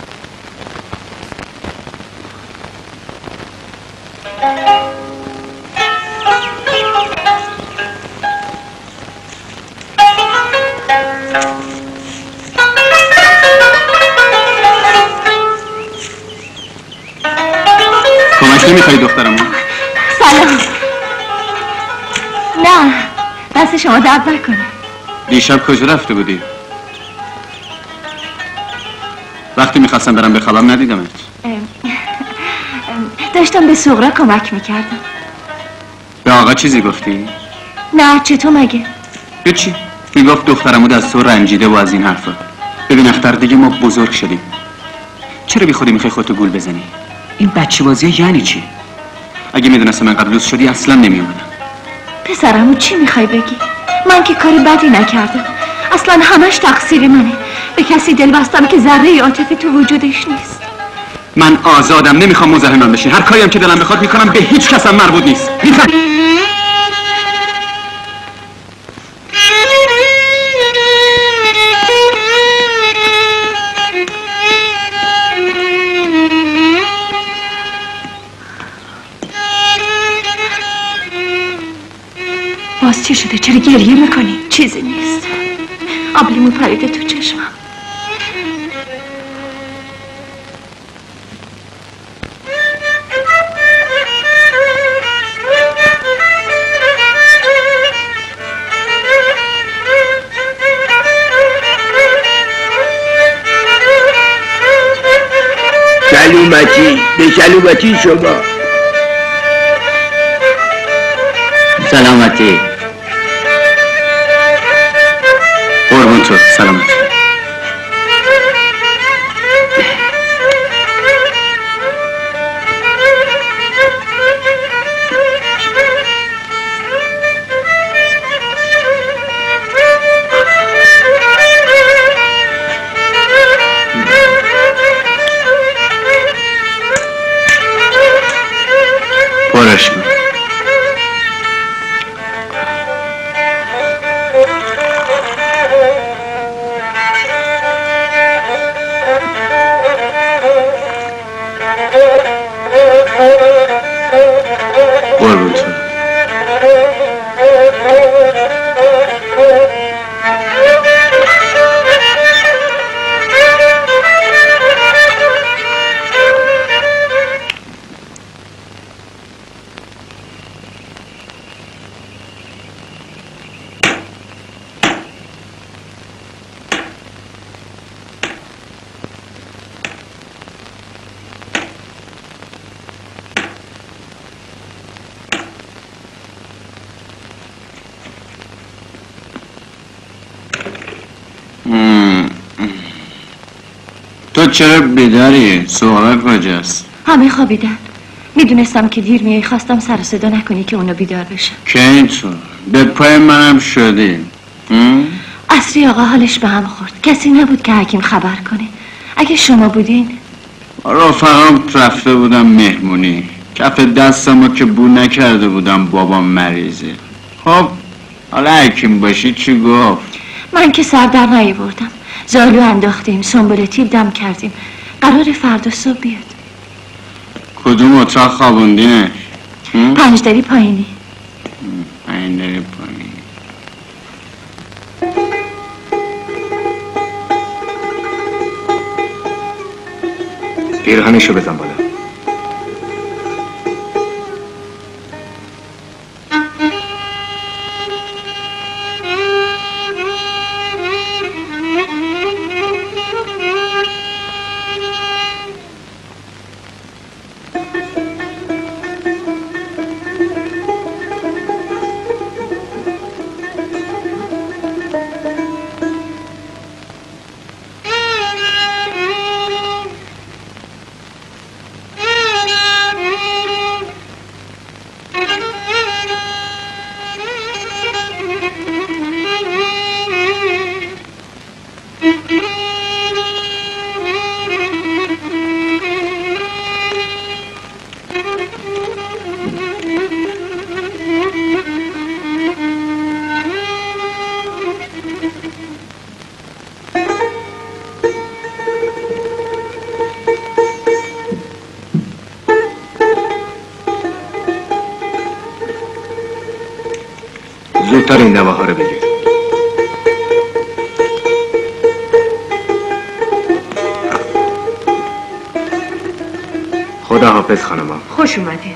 کمک نمیخوایی دخترمون؟ سلام. نه دست شما درد نکنه. دیشب کجا رفته بودی؟ وقتی میخواستم برم به خالام ندیدمت. داشتم به سغرا کمک میکردم. به آقا چیزی گفتی؟ نه چطور مگه؟ هیچی. میگفت دخترمو از تو رنجیده و از این حرفا. ببین اختر دیگه ما بزرگ شدیم. چرا بی خودی میخوای خودتو گول بزنی؟ این بچه بازیه یعنی چی؟ اگه میدونستم انقدر لوس شدی اصلا نمیومدم. پسرمو چی میخوای بگی؟ من که کاری بدی نکردم. اصلا همش تقصیر منه. به کسی دل بستم که ذره عاطفه تو وجودش نیست. من آزادم، نمیخوام مزاحم بشی. هر کاری هم که دلم بخواد میکنم، به هیچ کس هم مربوط نیست. میفهم؟ باز چی شده؟ چرا گریه میکنی؟ چیزی نیست. آب لیمو پریده تو چشمم. سلامتی، به سلامتی شما. سلامتی. قربون تو، سلامتی. پرش کن. قربون تو. تو چرا بیداری؟ سغرا کجاست؟ همه خوابیدن. میدونستم که دیر میای، خواستم سر صدا نکنی که اونا بیدار بشن. که اینطور به پای منم شدی. عصری آقا حالش به هم خورد. کسی نبود که حکیم خبر کنه. اگه شما بودین. رفقام رفته بودم مهمونی، کف دستمو که بو نکرده بودم بابام مریضه. خب حالا حکیم باشی چی گفت؟ من که سر در نیاوردم. زالو انداختیم، سنبل تیب دم کردیم. قرار فردا صبح بیاد. کدوم اتاق خوابوندینش؟ پنجدری پایینی. پنجدری پایینی. پیرهنشو بزن بالا. زودتر این نواها رو بگیر. خدا حافظ خانما. خوش اومدین.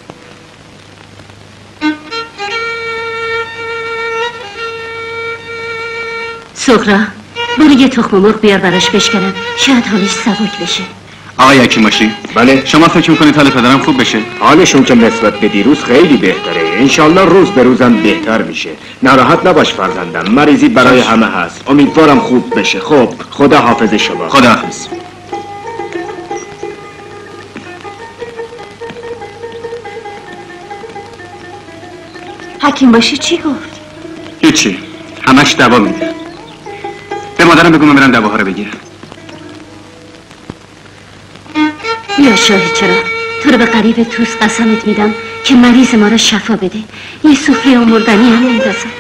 سغرا برو یه تخم مرغ بیار براش بشکنم، شاید حالش سبک بشه. آقای حکیماشی، بله. شما فکر میکنید حال پدرم خوب بشه؟ حالشون که نسبت به دیروز خیلی بهتره. انشالله روز به روزم بهتر میشه. ناراحت نباش فرزندم، مریضی برای همه هست. امیدوارم خوب بشه. خب خدا حافظ شما. خدا حافظ. حکیم باشی چی گفت؟ هیچی، همش دوا میده. به مادرم بگو من برم دواها رو بگیرم. یا شاهی چرا؟ تو رو به قریب توس قسمت میدم که مریض ما رو شفا بده. یه سفره مردنی هم اندازم.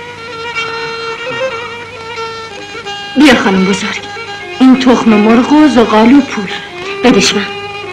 بیا خانم بزرگ، این تخم مرغ و زغال و پول بدش من.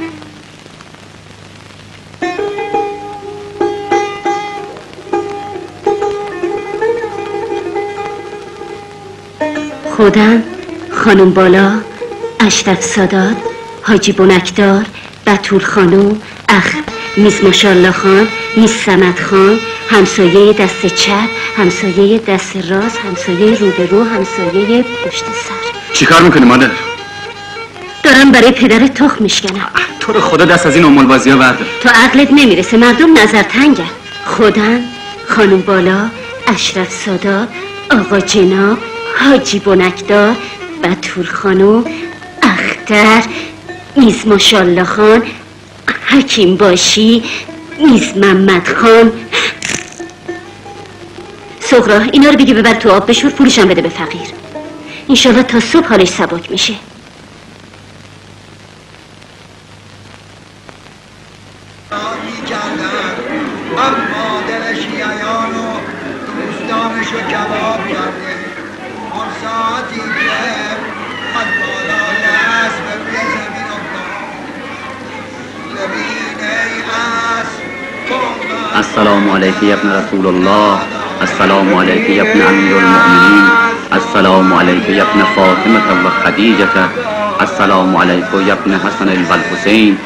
خودم، خانم بالا، اشرف سادات، حاجی بنکدار، بطول خانم، اخ میز ماشالله خان، میز سمت خان، همسایه دست چپ، همسایه دست راست، همسایه رو به رو، همسایه پشت سر. چی کار میکنی مادر؟ دارم برای پدر تخم میشکنم. تو رو خدا دست از این امول بازی ها بردار. تو عقلت نمیرسه، مردم نظر تنگن. خودم، خانم بالا، اشرف سادات، آقا جناب، حاجی بنکدار، بطول خانم، اختر، میز ماشالله خان، حکیم باشی، میز محمد خان. سغرا اینا رو بگی ببر تو آب بشور، پولشم بده به فقیر. انشالله تا صبح حالش سبک میشه. اما دلش ییان و دوستانشو کباب کرده. آن ساعتی که من بالای اسب روی زمین افتاد. ببین ای اسب، السلام علیک یا ابن رسول الله، السلام علیک یا ابن امیر المؤمنین، السلام علیک یا ابن فاطمه و خدیجه، السلام علیک یا ابن حسن الحسین.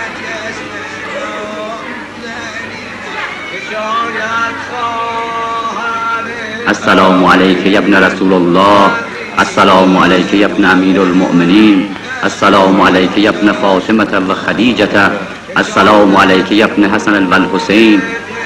السلام علیک یا ابن رسول الله، السلام علیک یا ابن امیر المؤمنین، السلام علیک یا ابن فاطمه و خدیجه، السلام علیک یا ابن حسن الحسین.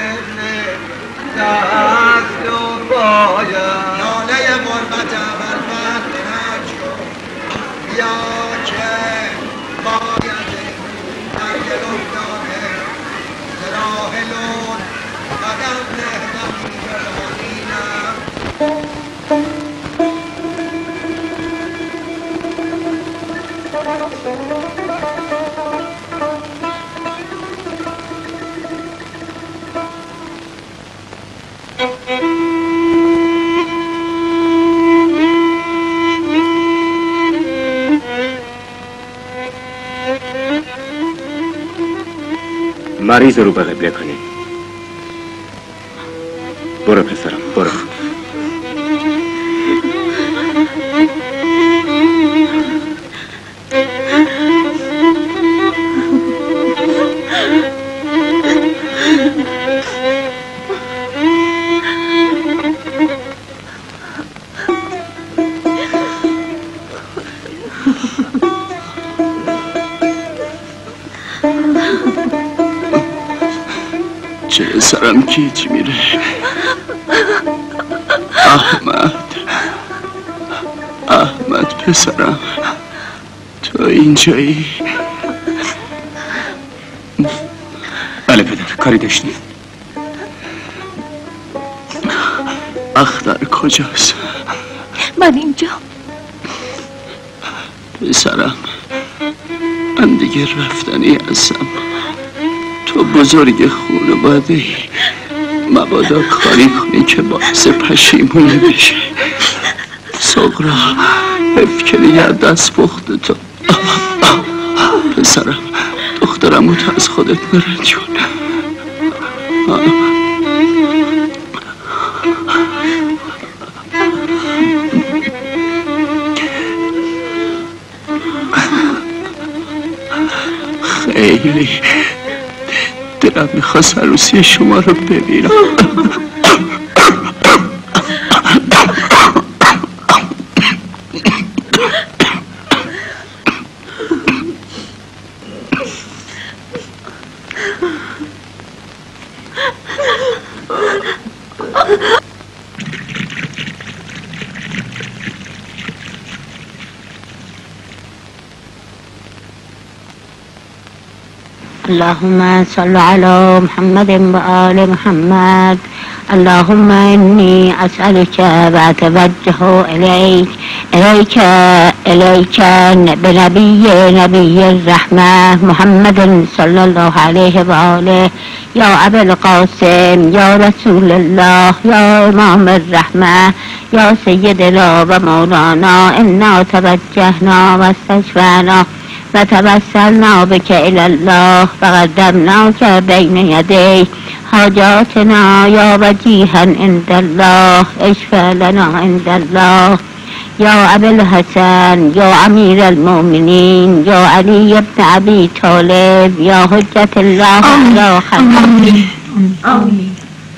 مریض رو به قبله کنید. برو پسرم برو. چه سرم کیچ میره. احمد احمد پسرم تو اینجایی؟ بله پدر، کاری داشتی؟ اختر کجاست؟ من اینجا. پسرم من دیگه رفتنی هستم. تو بزرگ خانواده ای، مبادا کاری کنی که باعث پشیمونی بشه. سغرا حیف که دیگه دست پخت تو. پسرم دخترمو تو از خودت نرنجون. خیلی دلم میخواست عروسی شما رو ببینم. اللهم صل على محمد وآل محمد. اللهم إني أسألك وأتوجه إليك إليك إليك بنبي نبي الرحمة محمد صلى الله عليه وآله. يا أبا القاسم يا رسول الله يا إمام الرحمة يا سيدنا ومولانا إنا توجهنا واستشفعنا وتوسلنا بك إلى الله وقدمناك بين يديك حاجاتنا يا وجيها عند الله اشفع لنا عند الله. يا أبا الحسن يا أمير المؤمنين يا علي بن أبي طالب يا حجة الله يا خليل. آمين.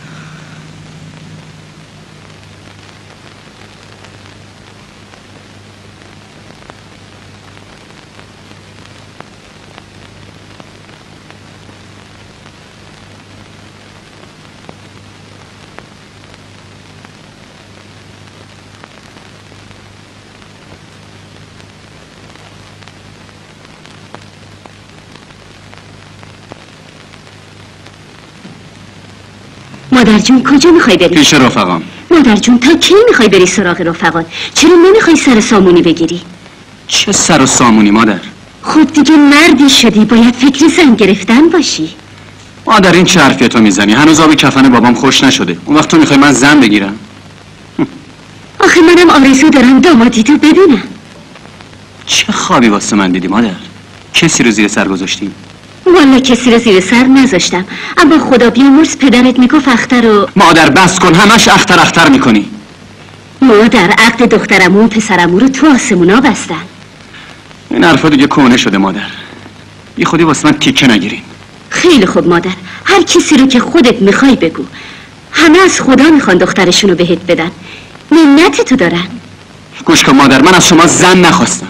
مادر جون کجا میخوای بری؟ پیش رفقام. مادر جون تا کی میخوای بری سراغ رفقات؟ چرا نمیخوای سر سامونی بگیری؟ چه سر و سامونی مادر؟ خود دیگه مردی شدی، باید فکر زن گرفتن باشی. مادر این چه حرفیتو میزنی؟ هنوز آب کفن بابام خوش نشده. اون وقت تو میخوای من زن بگیرم؟ آخه منم آرزو دارم دامادی تو ببینم. چه خوابی واسه من دیدی مادر؟ کسی رو زیر سر گذاشتی؟ والا کسی رو زیر سر نذاشتم، اما خدا بیامرز پدرت میگفت اختر رو. مادر بس کن، همش اختر اختر میکنی. مادر عقد دخترمو و پسرمو رو تو آسمونا بستن. این حرفا دیگه کهنه شده مادر. بی خودی واسه من تیکه نگیرین. خیلی خوب مادر، هر کسی رو که خودت میخوای بگو. همه از خدا میخوان دخترشونو بهت بدن، منت تو دارن. گوش کن مادر، من از شما زن نخواستم.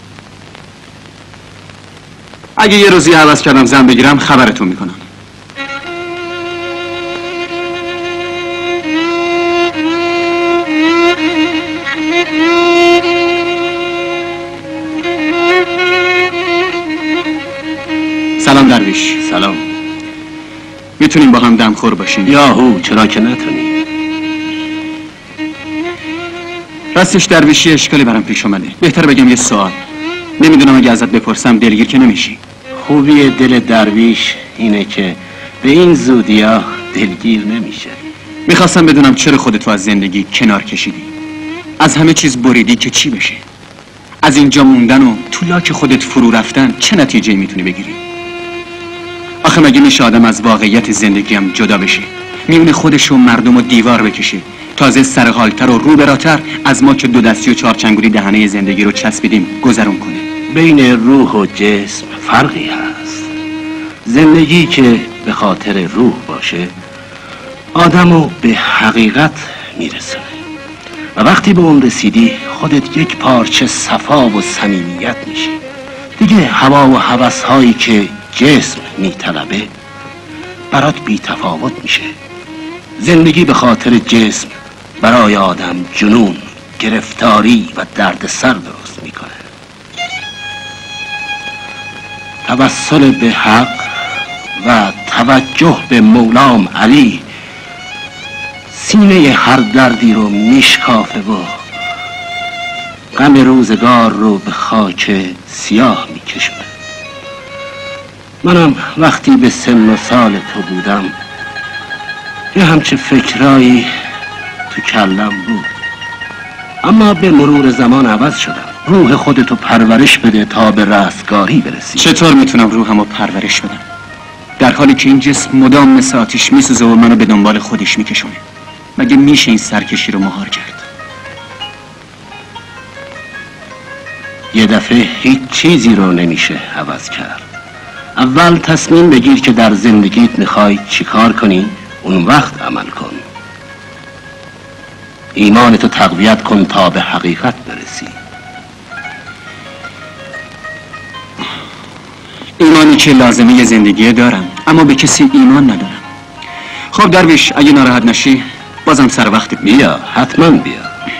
اگه یه روزی عوض کردم زن بگیرم خبرتون میکنم. سلام درویش. سلام. میتونیم با هم دمخور باشیم؟ یاهو چرا که نتونیم. راستش درویشی اشکالی برام پیش اومده. بهتر بگم یه سوال. نمیدونم اگه ازت بپرسم دلگیر که نمیشی. خوبی دل درویش اینه که به این زودیا دلگیر نمیشه. میخواستم بدونم چرا خودتو از زندگی کنار کشیدی؟ از همه چیز بریدی که چی بشه؟ از اینجا موندن و تو لاک خودت فرو رفتن چه نتیجه‌ای میتونی بگیری؟ آخه مگه میشه آدم از واقعیت زندگی هم جدا بشه؟ میونه خودش و مردم و دیوار بکشه، تازه سرحالتر و روبراتر از ما که دو دستی و چارچنگولی دهنه زندگی رو چسبیدیم گذرون کنه. بین روح و جسم فرقی هست. زندگی که به خاطر روح باشه آدمو به حقیقت میرسونه و وقتی به اون رسیدی خودت یک پارچه صفا و صمیمیت میشی. دیگه هوا و هوس هایی که جسم میطلبه برات بی تفاوت میشه. زندگی به خاطر جسم برای آدم جنون، گرفتاری و دردسر درست میکنه. توسل به حق و توجه به مولام علی سینه هر دردی رو میشکافه و غم روزگار رو به خاک سیاه میکشونه. منم وقتی به سن و سال تو بودم یه همچه فکرایی تو کلم بود، اما به مرور زمان عوض شدم. روح خودتو پرورش بده تا به رستگاری برسی. چطور میتونم روحمو پرورش بدم در حالی که این جسم مدام مثل آتیش میسوزه و منو به دنبال خودش میکشونه؟ مگه میشه این سرکشی رو مهار کرد؟ یه دفعه هیچ چیزی رو نمیشه عوض کرد، اول تصمیم بگیر که در زندگیت میخوای چیکار کنی، اون وقت عمل کن. ایمانتو تقویت کن تا به حقیقت برسی. ایمانی که لازمه زندگی دارم، اما به کسی ایمان ندارم. خب درویش، اگه ناراحت نشی بازم سر وقتت بیا، حتما بیا.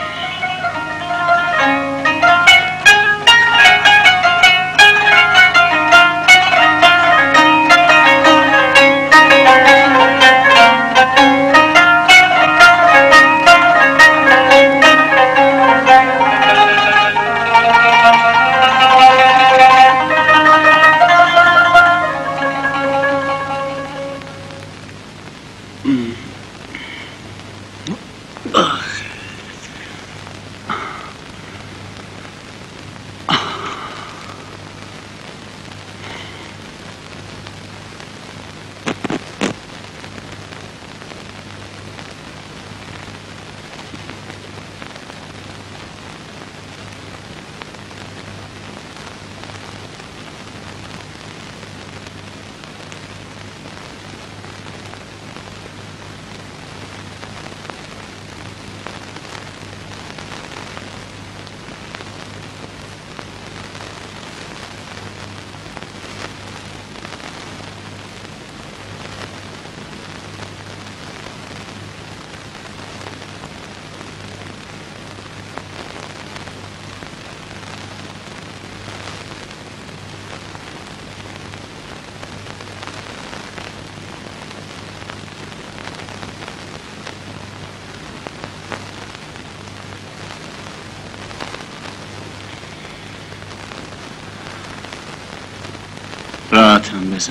راحتم بزن.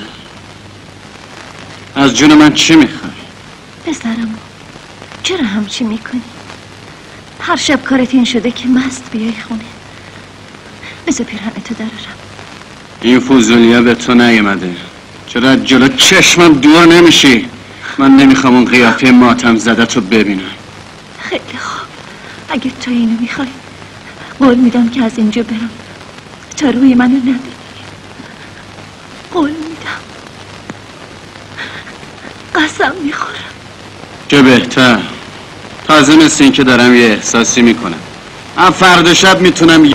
از جون من چی میخوای؟ پسرم چرا همچی میکنی؟ هر شب کارت این شده که مست بیای خونه. بذار پیرهنتو درارم. این فوزونیا به تو نیومده. چرا از جلو چشمم دور نمیشی؟ من نمیخوام اون قیافه ماتم زده تو ببینم. خیلی خوب، اگه تو اینو میخوای قول میدم که از اینجا برم تا روی منو نبینی. قول میدم، قسم میخورم. که بهتر. تازه مثل این که دارم یه احساسی میکنم. من فردا شب میتونم.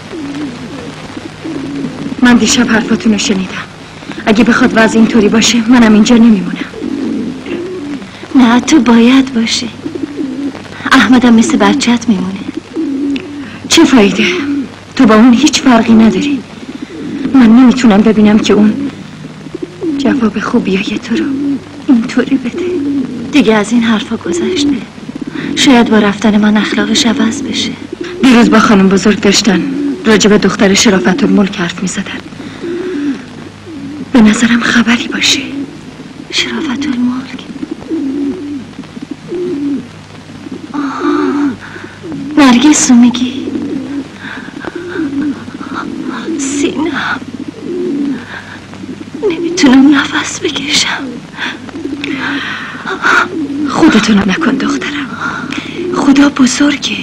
من دیشب حرفاتونو شنیدم. اگه بخواد وضع اینطوری باشه منم اینجا نمیمونم. نه، تو باید باشی. احمدم مثل بچت میمونه. چه فایده؟ تو با اون هیچ فرقی نداری. من نمیتونم ببینم که اون جواب خوبیای تو رو اینطوری بده. دیگه از این حرفا گذشته. شاید با رفتن من اخلاقش عوض بشه. دیروز با خانم بزرگ داشتن راجع به دختر شرافت الملک حرف میزدن. به نظرم خبری باشه. شرافت الملک. آها، نرگس رو میگی؟ سینم نمیتونم نفس بکشم. خودتونو نکن دخترم، خدا بزرگه.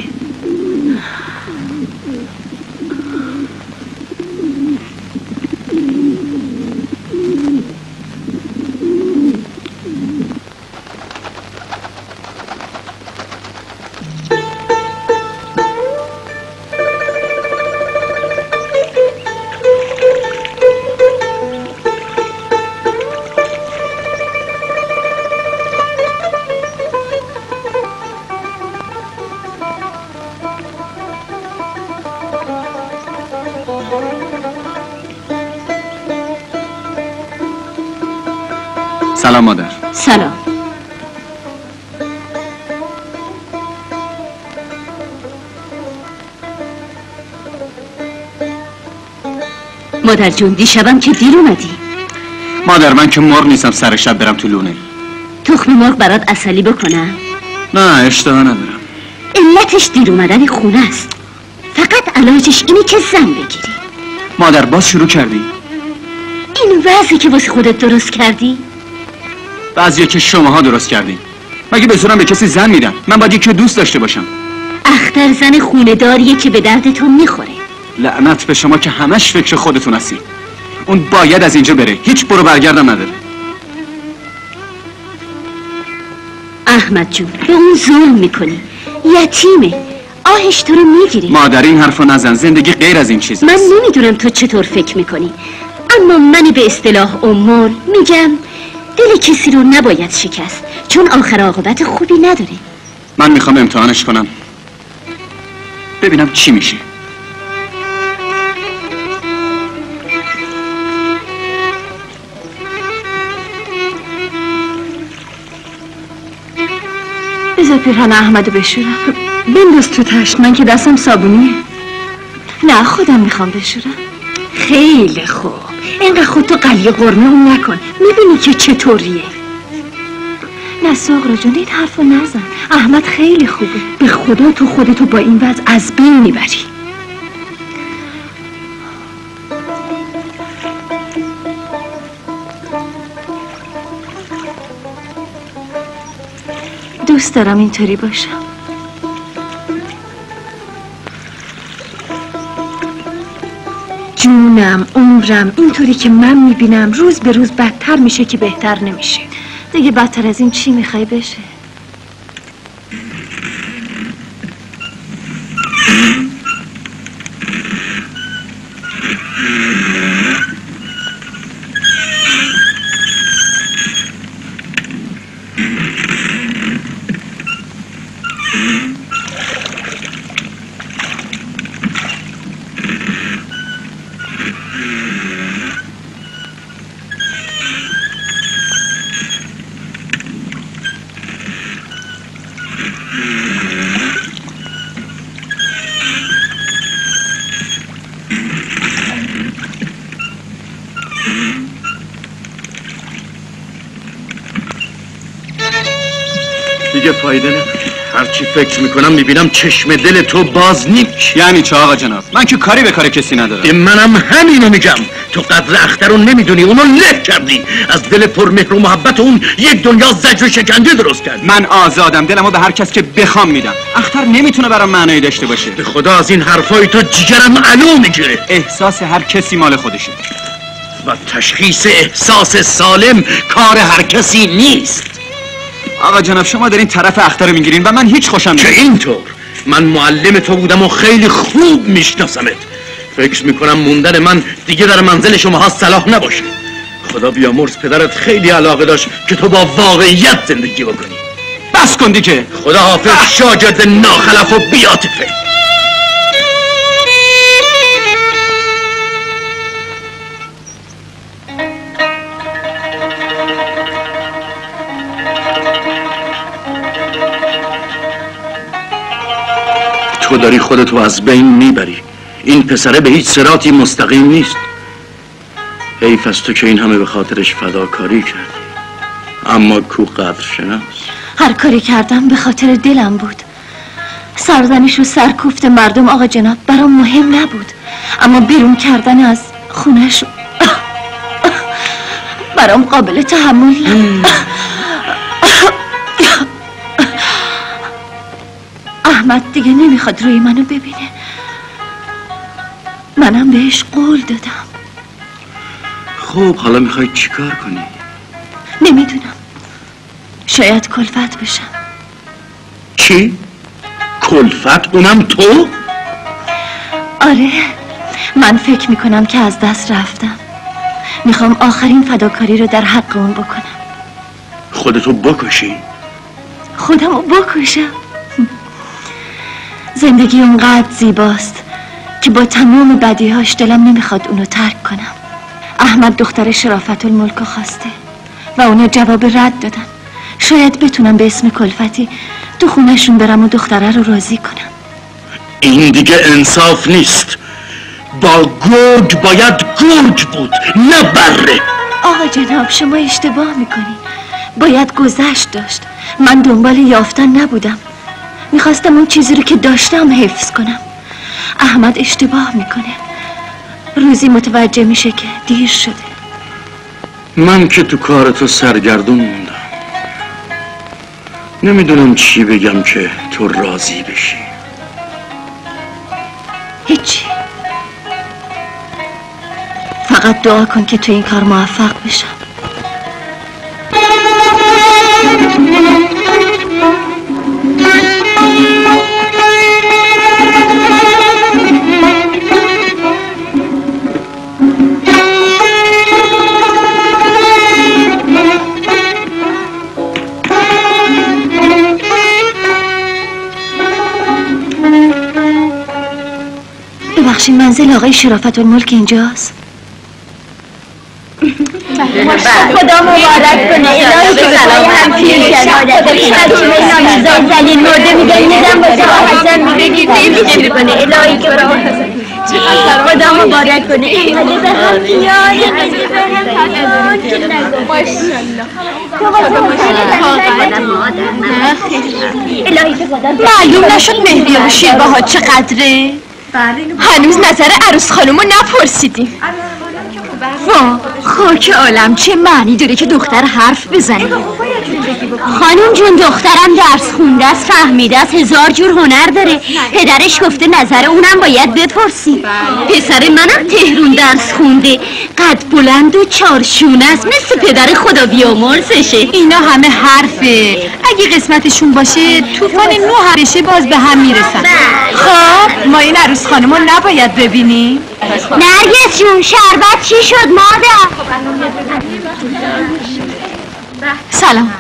سلام مادر. سلام. مادر جون، دیشبم که دیر اومدی. مادر من که مرغ نیستم سر شب برم تو لونه. تخم مرغ برات عسلی بکنم؟ نه، اشتها ندارم. علتش دیر اومدن خونه است. فقط علاجش اینه که زن بگیری. مادر باز شروع کردی؟ این وضعی که واسه خودت درست کردی؟ بعضیه که شماها درست کردین. مگه به زورم به کسی زن میدم؟ من باید یکی دوست داشته باشم. اختر زن خونه داریه که به دردتون میخوره. لعنت به شما که همش فکر خودتون هستی. اون باید از اینجا بره، هیچ برو برگردم نداره. احمد جون به اون ظلم میکنی، یتیمه، آهش تو رو میگیری. مادر این حرفو نزن، زندگی غیر از این چیز. من نمیدونم تو چطور فکر میکنی، اما من به اصطلاح امور میگم دل کسی رو نباید شکست، چون آخر عاقبت خوبی نداره. من میخوام امتحانش کنم ببینم چی میشه. بذار پیرهن احمدو بشورم. بنداز تو تشت، من که دستم صابونیه. نه خودم میخوام بشورم. خیلی خوب، اینقدر خودتو قلیه قرمه اون نکن، میبینی که چطوریه. نه سغرا جون این حرفو نزن، احمد خیلی خوبه. به خدا تو خودتو با این وضع از بین میبری. دوست دارم اینطوری باشم. جونم، عمرم، اینطوری که من میبینم روز به روز بدتر میشه که بهتر نمیشه. دیگه بدتر از این چی میخوای بشه؟ دیگه فایده نداره. هرچی فکر میکنم میبینم چشم دل تو باز نیست. یعنی چه آقا جناب؟ من که کاری به کار کسی ندارم. منم همینو میگم. تو قدر اختر رو نمیدونی، اونو له کردی. از دل پرمهر و محبت اون یک دنیا زجر و شکنجه درست کرد. من آزادم، دلمو به هر کس که بخوام میدم. اختر نمیتونه برام معنایی داشته باشه. به خدا از این حرفای تو جیگرم علو میگیره. احساس هر کسی مال خودشه و تشخیص احساس سالم کار هر کسی نیست. آقا جناب شما دارین طرف اختر رو میگیرین و من هیچ خوشم نمیاد. که اینطور؟ من معلم تو بودم و خیلی خوب میشناسمت. فکر میکنم موندن من دیگه در منزل شماها صلاح نباشه. خدا بیامرز پدرت خیلی علاقه داشت که تو با واقعیت زندگی بکنی. بس کن دیگه. خدا حافظ شاگرد ناخلف و بی‌عاطفه. تو داری خودتو از بین میبری. این پسره به هیچ صراطی مستقیم نیست. حیف از تو که این همه به خاطرش فداکاری کردی. اما کو قدر شناس. هر کاری کردم به خاطر دلم بود. سرزنش و سرکوفت مردم آقا جناب برام مهم نبود، اما بیرون کردن از خونش برام قابل تحمل نبود. احمد دیگه نمیخواد روی منو ببینه. منم بهش قول دادم. خب حالا میخوای چیکار کنی؟ نمیدونم، شاید کلفت بشم. چی؟ کلفت؟ اونم تو؟ آره، من فکر میکنم که از دست رفتم. میخوام آخرین فداکاری رو در حق اون بکنم. خودتو بکشی؟ خودمو بکشم؟ زندگی اونقدر زیباست که با تمام بدیهاش دلم نمیخواد اونو ترک کنم. احمد دختر شرافت الملک خواسته و اونو جواب رد دادن. شاید بتونم به اسم کلفتی تو خونشون برم و دختره رو راضی کنم. این دیگه انصاف نیست. با گرگ باید گرگ بود، نه بره. آقا جناب شما اشتباه میکنی. باید گذشت داشت. من دنبال یافتن نبودم. میخواستم اون چیزی رو که داشتم حفظ کنم. احمد اشتباه میکنه. روزی متوجه میشه که دیر شده. من که تو کار تو سرگردون موندم. نمیدونم چی بگم که تو راضی بشی. هیچی. فقط دعا کن که تو این کار موفق بشم. ببخشید منزل آقای شرافت الملک اینجاست؟ خدا مبارک کنه. الهی که سلام هم پیر کرد. خدا اینا میزان زنین مرده میگن میدم با جا حسن میگه نمیشه کنه. الهی که خدا مبارک کنه. خدا به هم پیار خدا به هم پیار که نگو ماشالله. الهی که خدا معلوم نشد مهریه و شیربه ها چقدره؟ هنوز نظر عروس خانومو نپرسیدیم. وا خاک عالم چه معنی داره که دختر حرف بزنه؟ خانم جون دخترم درس خونده است، فهمیده است، هزار جور هنر داره. پدرش گفته نظر اونم باید بپرسی. پسر منم تهرون درس خونده، قد بلند و چارشونه است، مثل پدر خدا بیامرزشه. اینا همه حرفه، اگه قسمتشون باشه طوفان نوح بشه باز به هم میرسن. خب ما این عروس خانمو نباید ببینیم؟ نرگس جون شربت چی شد مادر؟ سلام.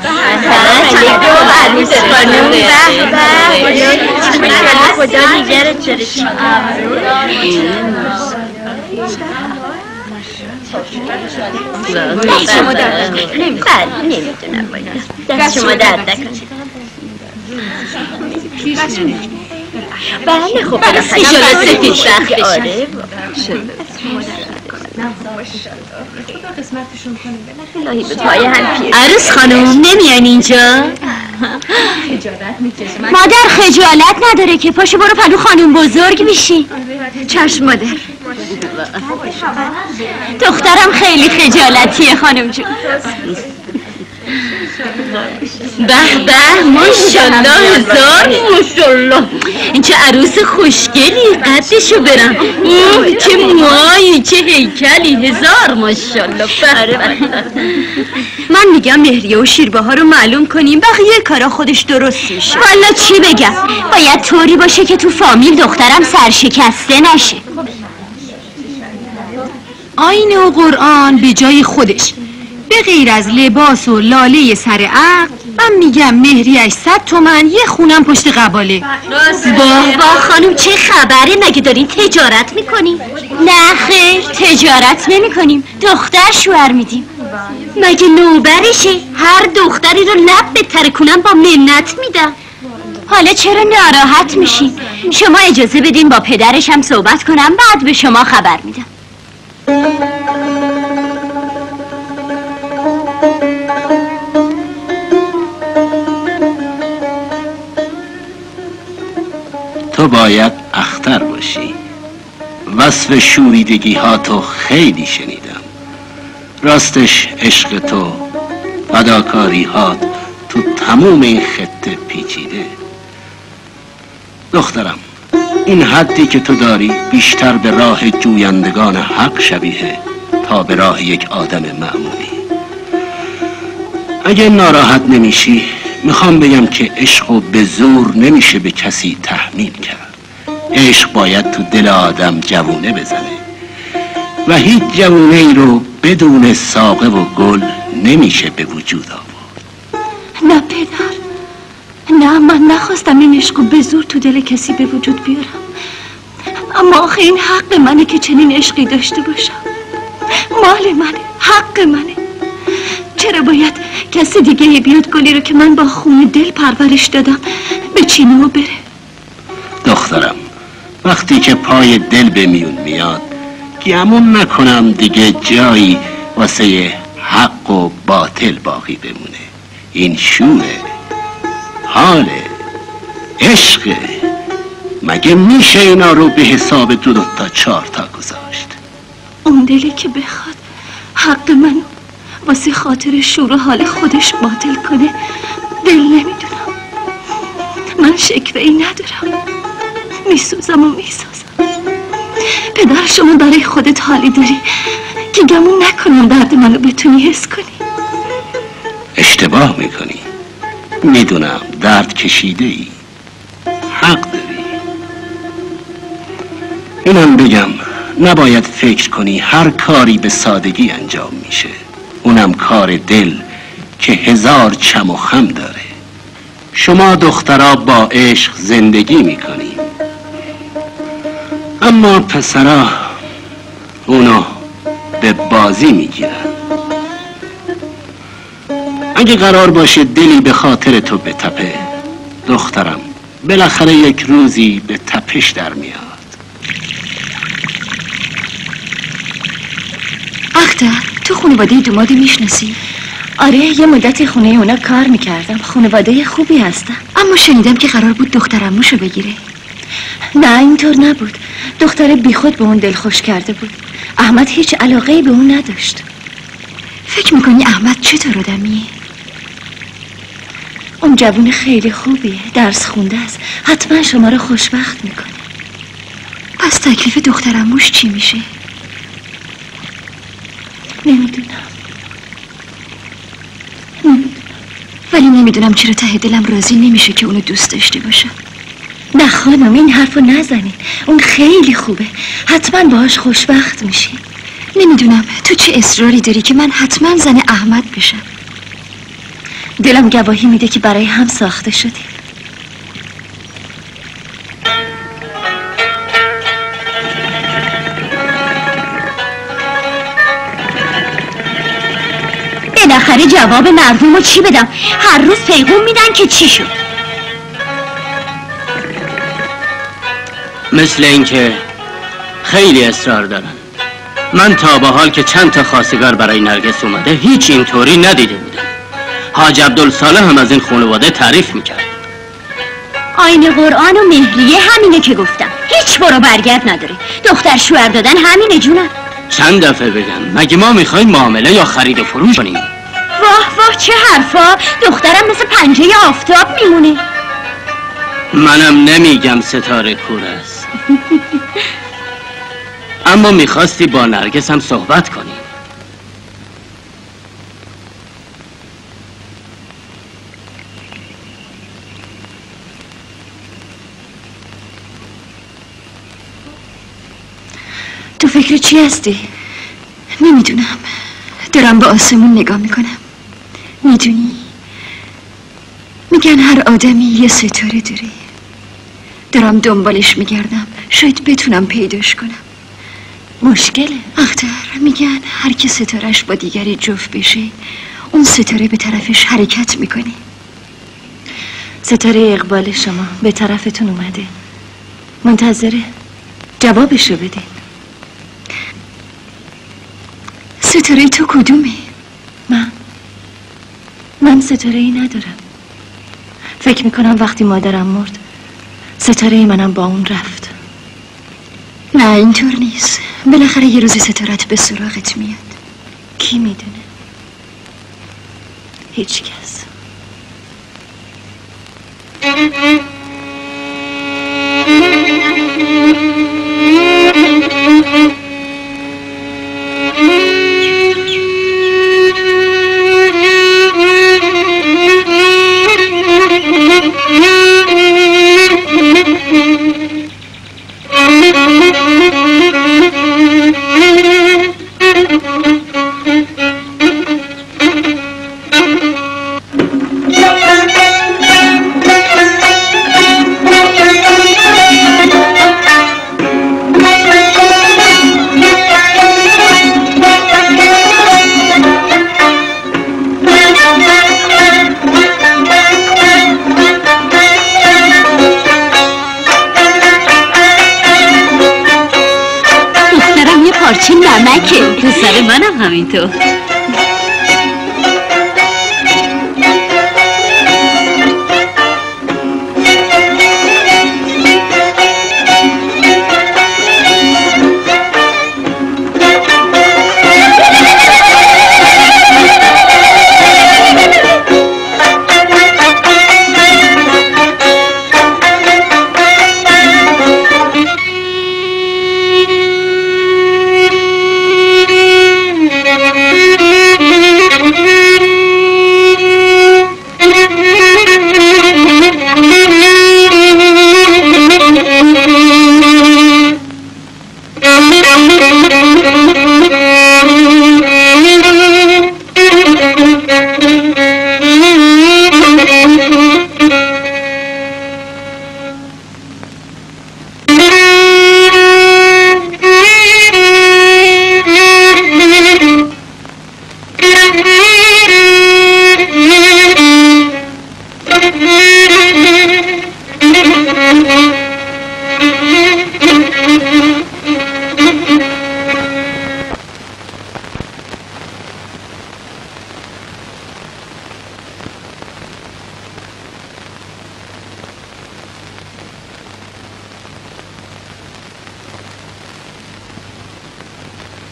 خدا نگرت چرا دست شما درد نمیتونم باید دست شما درد نکنه. بله خب ایشالا سفید بخت آره عروس خانوم نمیان اینجا؟ مادر خجالت نداره که پاشو برو پلو خانوم بزرگ میشی. چشم مادر. دخترم خیلی خجالتیه خانم جون. به به ماشالله هزار ماشالله. این چه عروس خوشگلی، قدشو برم. اوه چه موهایی، چه هیکلی، هزار ماشالله. من میگم مهریه و شیربه ها رو معلوم کنیم، بقیه کارا خودش درست میشه. والا چی بگم، باید طوری باشه که تو فامیل دخترم سرشکسته نشه. آیین و قرآن به جای خودش، به غیر از لباس و لاله سر عقد من میگم مهریه‌اش صد تومن، یه خونم پشت قباله. واه واه خانم چه خبره، مگه دارین تجارت میکنیم؟ نه خیر تجارت نمیکنیم، دختر شوهر میدیم. مگه نوبرشه؟ هر دختری رو لب بتره کنم با منت میدم. حالا چرا ناراحت میشین؟ شما اجازه بدین با پدرش هم صحبت کنم، بعد به شما خبر میدم. تو باید اختر باشی. وصف شوریدگی ها تو خیلی شنیدم. راستش عشق تو، فداکاری هات تو تموم این خطه پیچیده. دخترم این حدی که تو داری بیشتر به راه جویندگان حق شبیه تا به راه یک آدم معمولی. اگه ناراحت نمیشی میخوام بگم که عشقو به زور نمیشه به کسی تحمیل کرد. عشق باید تو دل آدم جوونه بزنه و هیچ جوونه ای رو بدون ساقه و گل نمیشه به وجود آورد. نه پدر، نه من نخواستم این عشقو به زور تو دل کسی به وجود بیارم، اما آخه این حق منه که چنین عشقی داشته باشم. مال منه، حق منه. چرا باید کسی دیگه بیاد گلی رو که من با خون دل پرورش دادم به چینه و بره؟ دخترم وقتی که پای دل به میون میاد گمون نکنم دیگه جایی واسه حق و باطل باقی بمونه. این شوره، حاله، عشقه. مگه میشه اینا رو به حساب دو دو تا چهار تا گذاشت؟ اون دلی که بخواد حق منو واسه خاطر شور و حال خودش باطل کنه دل نمیدونم. من شکوه‌ای ندارم، میسوزم و میسازم. پدر شما برای خودت حالی داری که گمون نکنم درد منو بتونی حس کنی. اشتباه میکنی. میدونم درد کشیده ای، حق داری. اینم بگم نباید فکر کنی هر کاری به سادگی انجام میشه، اونم کار دل که هزار چم و خم داره. شما دخترها با عشق زندگی میکنی، اما پسرها اونا به بازی میگیرن. اگه قرار باشه دلی به خاطر تو بتپه دخترم، بالاخره یک روزی به تپش در میاد. اختر، تو خانواده دومادی میشناسی؟ آره، یه مدتی خونه اونا کار میکردم. خانواده خوبی هستن. اما شنیدم که قرار بود دخترموشو بگیره. نه اینطور نبود. دختر بیخود به اون دل خوش کرده بود. احمد هیچ علاقه‌ای به اون نداشت. فکر میکنی احمد چطور آدمیه؟ اون جوون خیلی خوبیه، درس خونده است، حتما شما رو خوشبخت میکنه. پس تکلیف دخترموش چی میشه؟ نمیدونم نمیدونم ولی نمیدونم چرا ته دلم راضی نمیشه که اونو دوست داشته باشم. نه خانم، این حرفو نزنین. اون خیلی خوبه، حتما باهاش خوشبخت میشی. نمیدونم تو چه اصراری داری که من حتما زن احمد بشم. دلم گواهی میده که برای هم ساخته شدیم. بالاخره جواب مردم رو چی بدم؟ هر روز پیغام میدن که چی شد. مثل اینکه خیلی اصرار دارن. من تا به حال که چند تا خواستگار برای نرگس اومده هیچ اینطوری ندیده بودم. حاج عبدالصالح هم از این خانواده تعریف میکرد. آیین قرآن و مهریه همینه که گفتم، هیچ برو برگرد نداره. دختر شوهر دادن همینه جونم. چند دفعه بگم مگه ما میخوایم معامله یا خرید و فروش کنیم؟ واه واه چه حرفا. دخترم مثل پنجه آفتاب میمونه. منم نمیگم ستاره کور است. اما میخواستی با نرگس هم صحبت کنی. تو فکر چی هستی؟ نمیدونم، دارم به آسمون نگاه میکنم. میدونی میگن هر آدمی یه ستاره داره. دارم دنبالش میگردم، شاید بتونم پیداش کنم. مشکله؟ اختر میگن هر کی ستارش با دیگری جفت بشه اون ستاره به طرفش حرکت میکنه. ستاره اقبال شما به طرفتون اومده، منتظره جوابشو بده. ستاره تو کدومه؟ من من ستاره ای ندارم. فکر میکنم وقتی مادرم مرد ستاره منم با اون رفت. نه اینطور نیست. بالاخره یه روزی ستارت به سراغت میاد. کی میدونه؟ هیچ کس. پارچه نمکه. پسر منم همینطور.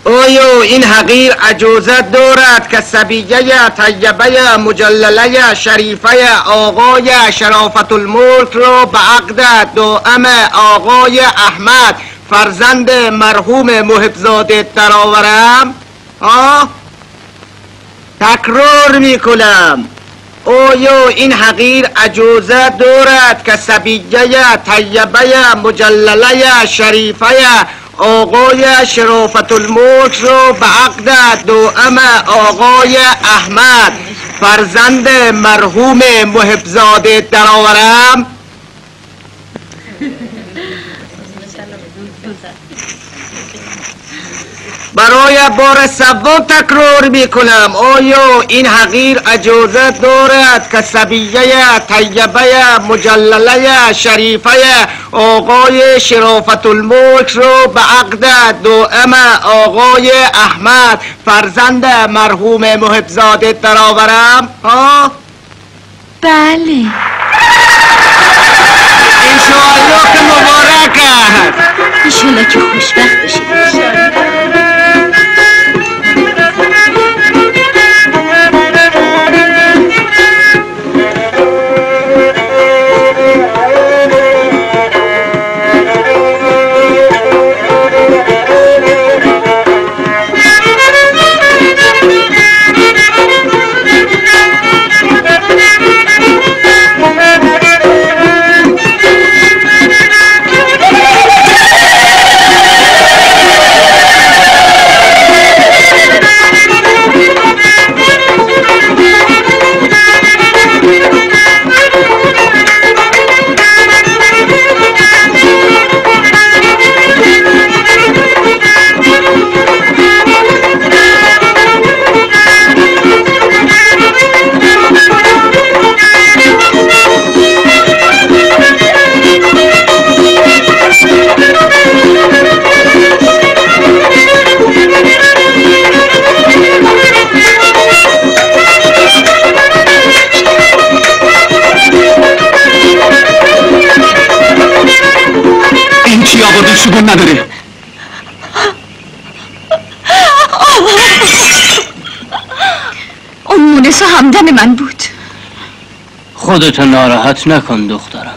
اویو این حقیر عجوزت دارد که سبیه طیبه مجلله شریفه آقای شرافت الملک رو به عقد دائم آقای احمد فرزند مرحوم محبزاده درآورم؟ ها؟ تکرار میکنم اویو این حقیر عجوزه دارد که سبیه طیبه مجلله شریفه آقای شرافت الملک رو به عقد دائم آقای احمد فرزند مرحوم محبزاده درآورم؟ برای بار سوم تکرار میکنم آیا این حقیر اجازه دارد که سبیه طیبه مجلله شریفه آقای شرافت الملک رو به عقد دائم آقای احمد فرزند مرحوم محبزاده درآورم؟ ها؟ بله. انشاءالله که مبارک است. انشاءالله که خوشبخت بشید. شگون نداره. اون مونس همدم من بود. خودتو ناراحت نکن دخترم.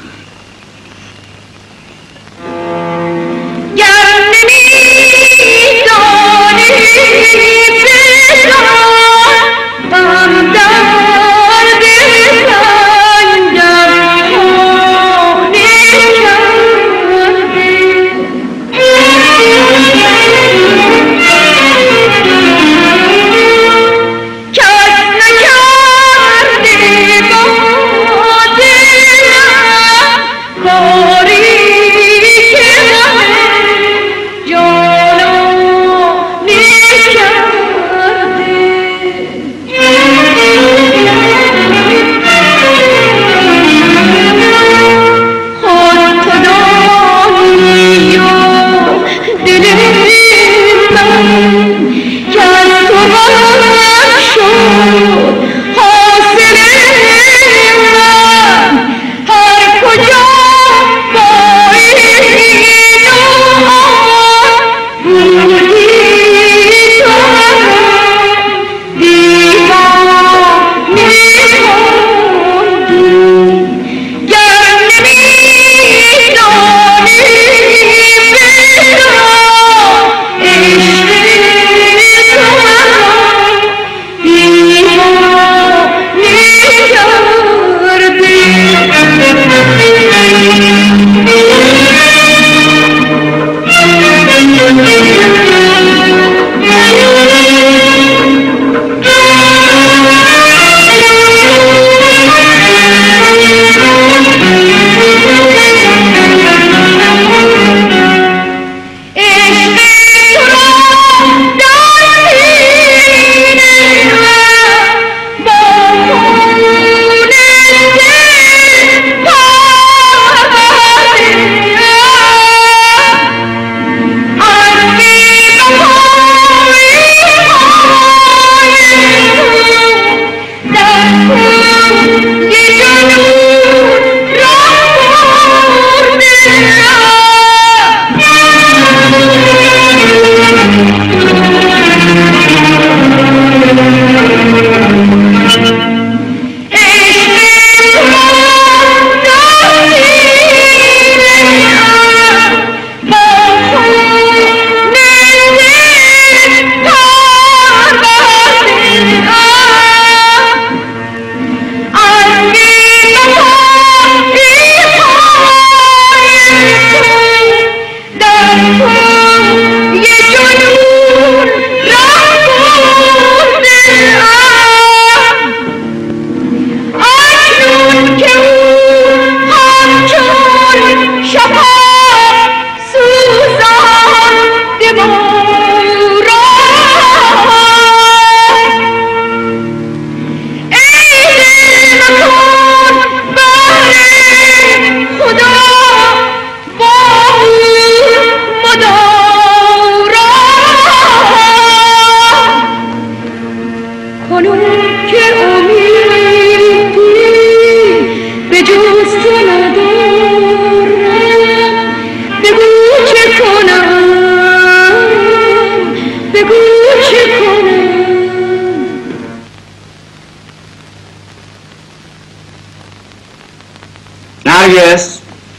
نرگس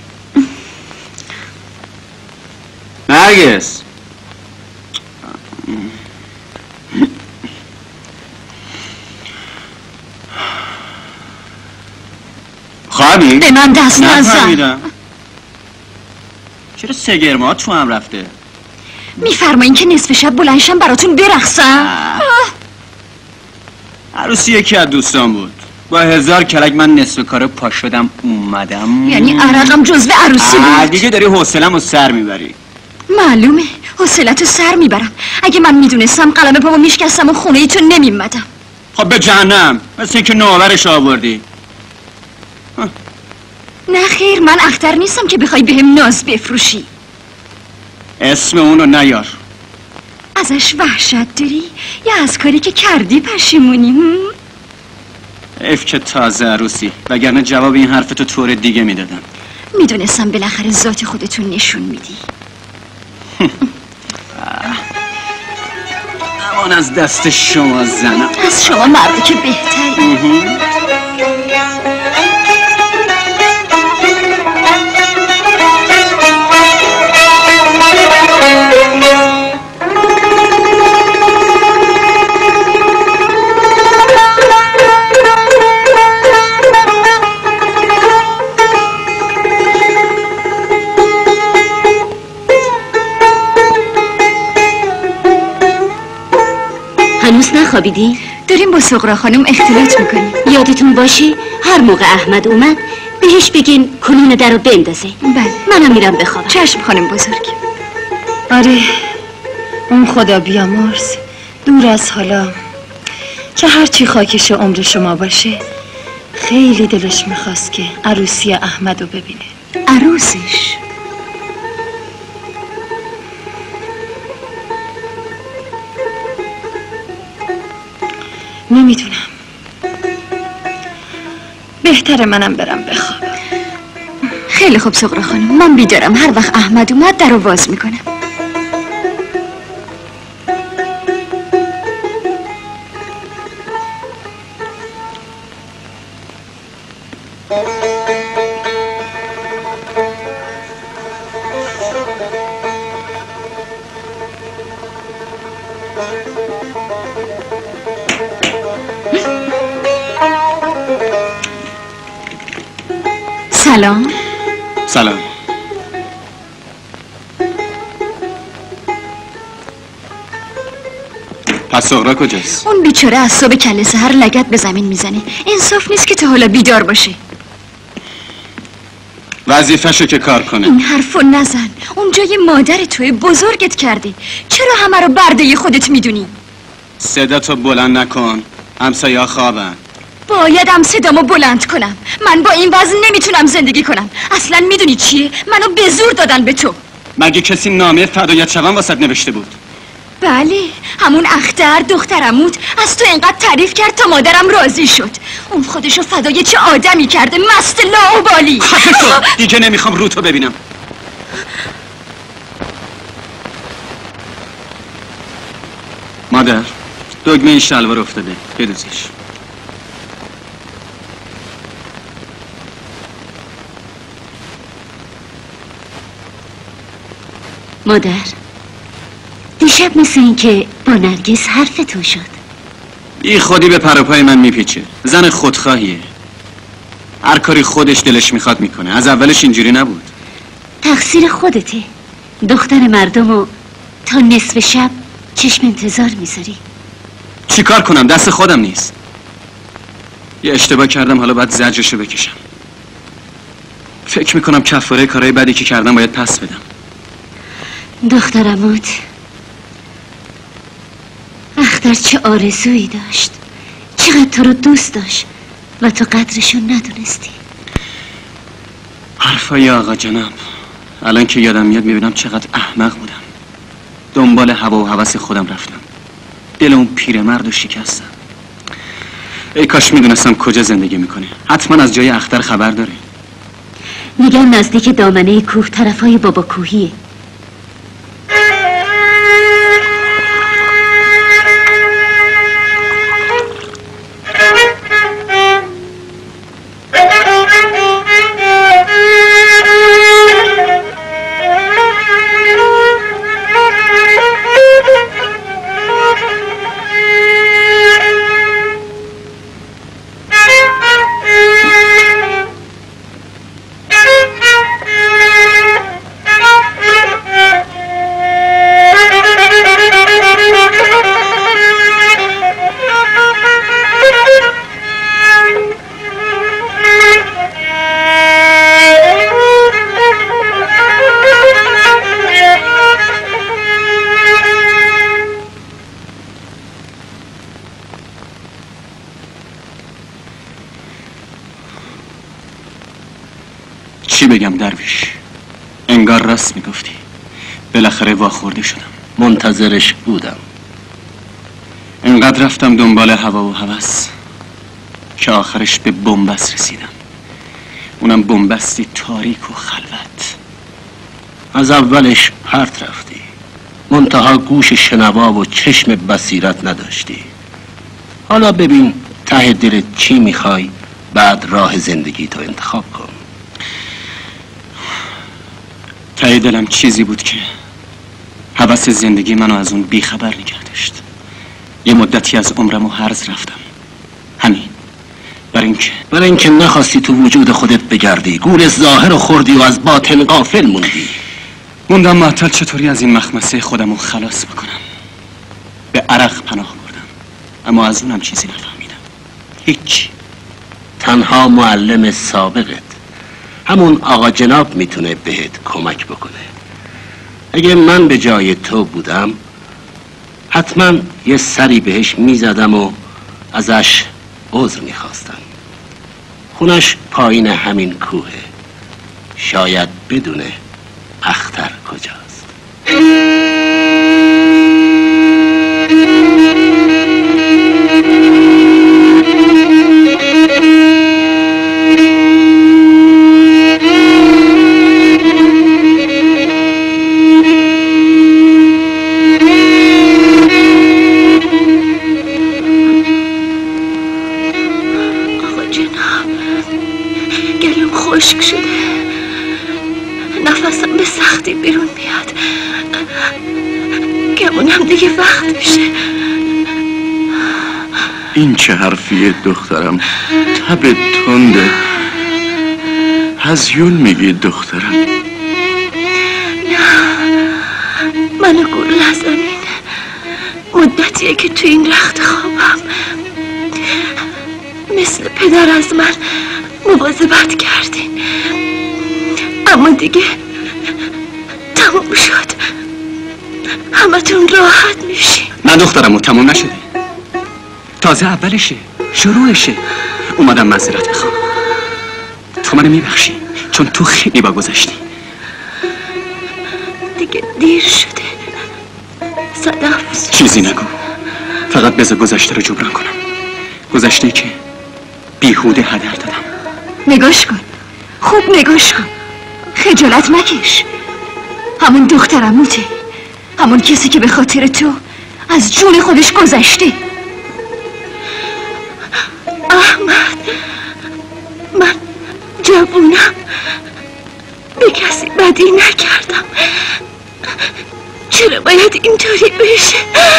نرگس خوابی؟ به من دست نزن. نفهمیدم. چرا سگرمات تو هم رفته؟ میفرمایین که نصف شب بلندشم براتون برقصم؟ عروسی یکی از دوستان بود، با هزار کلک من نصف کار پا شدم اومدم. یعنی عرقم جزو عروسی بود؟ دیگه داری حوصله‌مو رو سر میبری. معلومه حوصله‌تو سر میبرم. اگه من میدونستم قلمه پامو میشکستم و خونه ای تو نمیمدم. خب به جهنم، مثل اینکه نوآورش آوردی. نه خیر، من اختر نیستم که بخوای بهم ناز بفروشی. اسم اونو نیار. ازش وحشت داری یا از کاری که کردی پشیمونی؟ اف که تازه عروسی، وگرنه جواب این حرفتو طور دیگه میدادم. میدونستم بالاخره ذات خودتون نشون میدی. امان از دست شما زنم. از شما مرده که بهتری. هنوز نخوابیدی؟ داریم با سغرا خانم اختلاط میکنیم. یادتون باشه هر موقع احمد اومد بهش بگین کلون در رو بندازه. بله منم میرم بخوابم. چشم خانم بزرگ. آره اون خدا بیامرز دور از حالا که هرچی خاکش عمر شما باشه خیلی دلش میخواست که عروسی احمد رو ببینه. عروسش؟ نمیدونم، بهتره منم برم بخوابم. خیلی خوب سغرا خانم، من بیدارم. هر وقت احمد اومد در رو باز میکنم. سلام. سلام. پس سغرا کجاست؟ اون بیچاره از صبح کله سحر لگد به زمین میزنه. انصاف نیست که تا حالا بیدار باشه. وظیفه‌شو که کار کنه. این حرفو نزن. اون جای مادر توی بزرگت کرده. چرا همه رو برده خودت میدونی؟ صداتو بلند نکن، همسایه‌ها خوابن. بایدم صدامو بلند کنم. من با این وضع نمیتونم زندگی کنم. اصلا میدونی چیه؟ منو به زور دادن به تو. مگه کسی نامه فدایت شوم واسط نوشته بود؟ بله، همون اختر دخترموت از تو اینقدر تعریف کرد تا مادرم راضی شد. اون خودشو فدای چه آدمی کرده، مست لاابالی. خفه شو، دیگه نمیخوام رو تو ببینم. مادر، دگمه این شلوار افتاده، بدوزش. مادر، دیشب مثل این که با نرگس حرف تو شد. این خودی به پر و پای من میپیچه. زن خودخواهیه، هر کاری خودش دلش میخواد میکنه. از اولش اینجوری نبود. تقصیر خودته. دختر مردمو تا نصف شب چشم انتظار میذاری. چی کار کنم؟ دست خودم نیست. یه اشتباه کردم، حالا باید زجرشو بکشم. فکر میکنم کفاره کارهای بدی که کردم باید پس بدم. دخترموت اختر چه آرزویی داشت، چقدر تو رو دوست داشت و تو قدرشو ندونستی. حرفای آقا جناب، الان که یادم میاد میبینم چقدر احمق بودم. دنبال هوا و هوس خودم رفتم، دل اون پیرمرد رو شکستم. ای کاش میدونستم کجا زندگی میکنه. حتما از جای اختر خبر داره. میگن نزدیک دامنه کوه، طرفای بابا کوهیه. درویش، انگار راست میگفتی. بالاخره واخورده شدم. منتظرش بودم. انقدر رفتم دنبال هوا و هوس که آخرش به بنبست رسیدم. اونم بنبستی تاریک و خلوت. از اولش پرت رفتی، منتها گوش شنوا و چشم بصیرت نداشتی. حالا ببین ته دلت چی میخوای، بعد راه زندگی تو انتخاب کن. ته دلم چیزی بود که هوس زندگی منو از اون بیخبر نگه داشت. یه مدتی از عمرمو هرز رفتم، همین. برای اینکه برای اینکه نخواستی تو وجود خودت بگردی، گول ظاهر رو خوردی و از باطن غافل موندی. موندم معطل چطوری از این مخمسه خودمو خلاص بکنم. به عرق پناه بردم، اما از اونم چیزی نفهمیدم. هیچ. تنها معلم سابقت، همون آقا جناب، میتونه بهت کمک بکنه. اگه من به جای تو بودم حتما یه سری بهش میزدم و ازش عذر میخواستم. خونش پایین همین کوهه، شاید بدونه اختر کجاست. خشک شده، نفسم به سختی بیرون میاد، گمونم دیگه وقت میشه. این چه حرفیه دخترم؟ تب تنده. هزیون میگی دخترم؟ نه، منو گول نزنین. مدتیه که تو این رخت خوابم. مثل پدر از من مواظبت کردین، اما دیگه تموم شد. همتون راحت میشین. نه دخترمو، تموم نشده، تازه اولشه، شروعشه. اومدم معذرت بخوام. تو منو میبخشی چون تو خیلی با گذشتی. دیگه دیر شده صدف. چیزی نگو، فقط بذار گذشته رو جبران کنم. گذشته که بیهوده هدر دادم. نگاش کن، خوب نگاش کن، خجالت مکش. همون دخترموته، همون کسی که به خاطر تو از جون خودش گذشته. احمد، من جوونم، به کسی بدی نکردم. چرا باید اینطوری بشه؟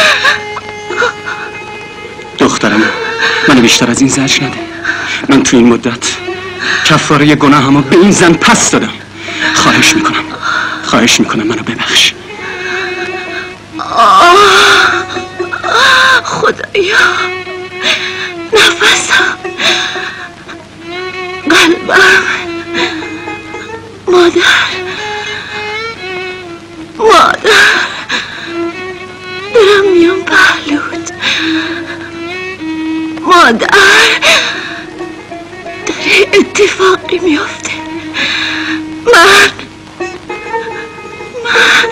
دخترم، منو بیشتر از این زجر نده. من تو این مدت کفاره گناهمو به این زن پس دادم. خواهش میکنم، خواهش میکنم منو ببخش. آه خدایا، نفسم، قلبم، مادر، مادر، برم میام پهلوت. مادر، داره اتفاقی میافته. من من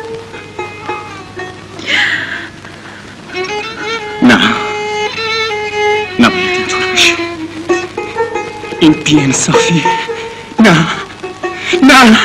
نه، نباید اینطور بشه. این بی انصافیه. نه نه نه.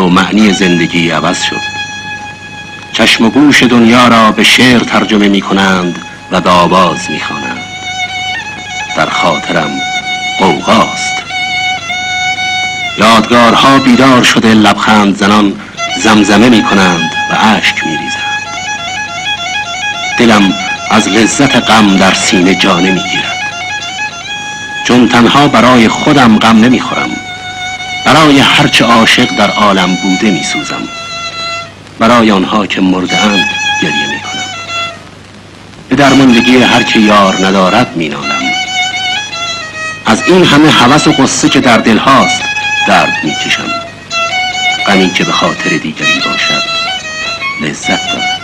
و معنی زندگی عوض شد. چشم و گوش دنیا را به شعر ترجمه می کنند و به آواز می خوانند. در خاطرم غوغاست. یادگارها بیدار شده لبخند زنان زمزمه می کنند و اشک می ریزند. دلم از لذت غم در سینه جانه می گیرد، چون تنها برای خودم غم نمی خورم، برای هرچه عاشق در عالم بوده می سوزم، برای آنها که مرده اند گریه می کنم، به درماندگی هرچه یار ندارد می نالم. از این همه هوس و قصه که در دل هاست درد می کشم. غمی که به خاطر دیگری باشد لذت دارد.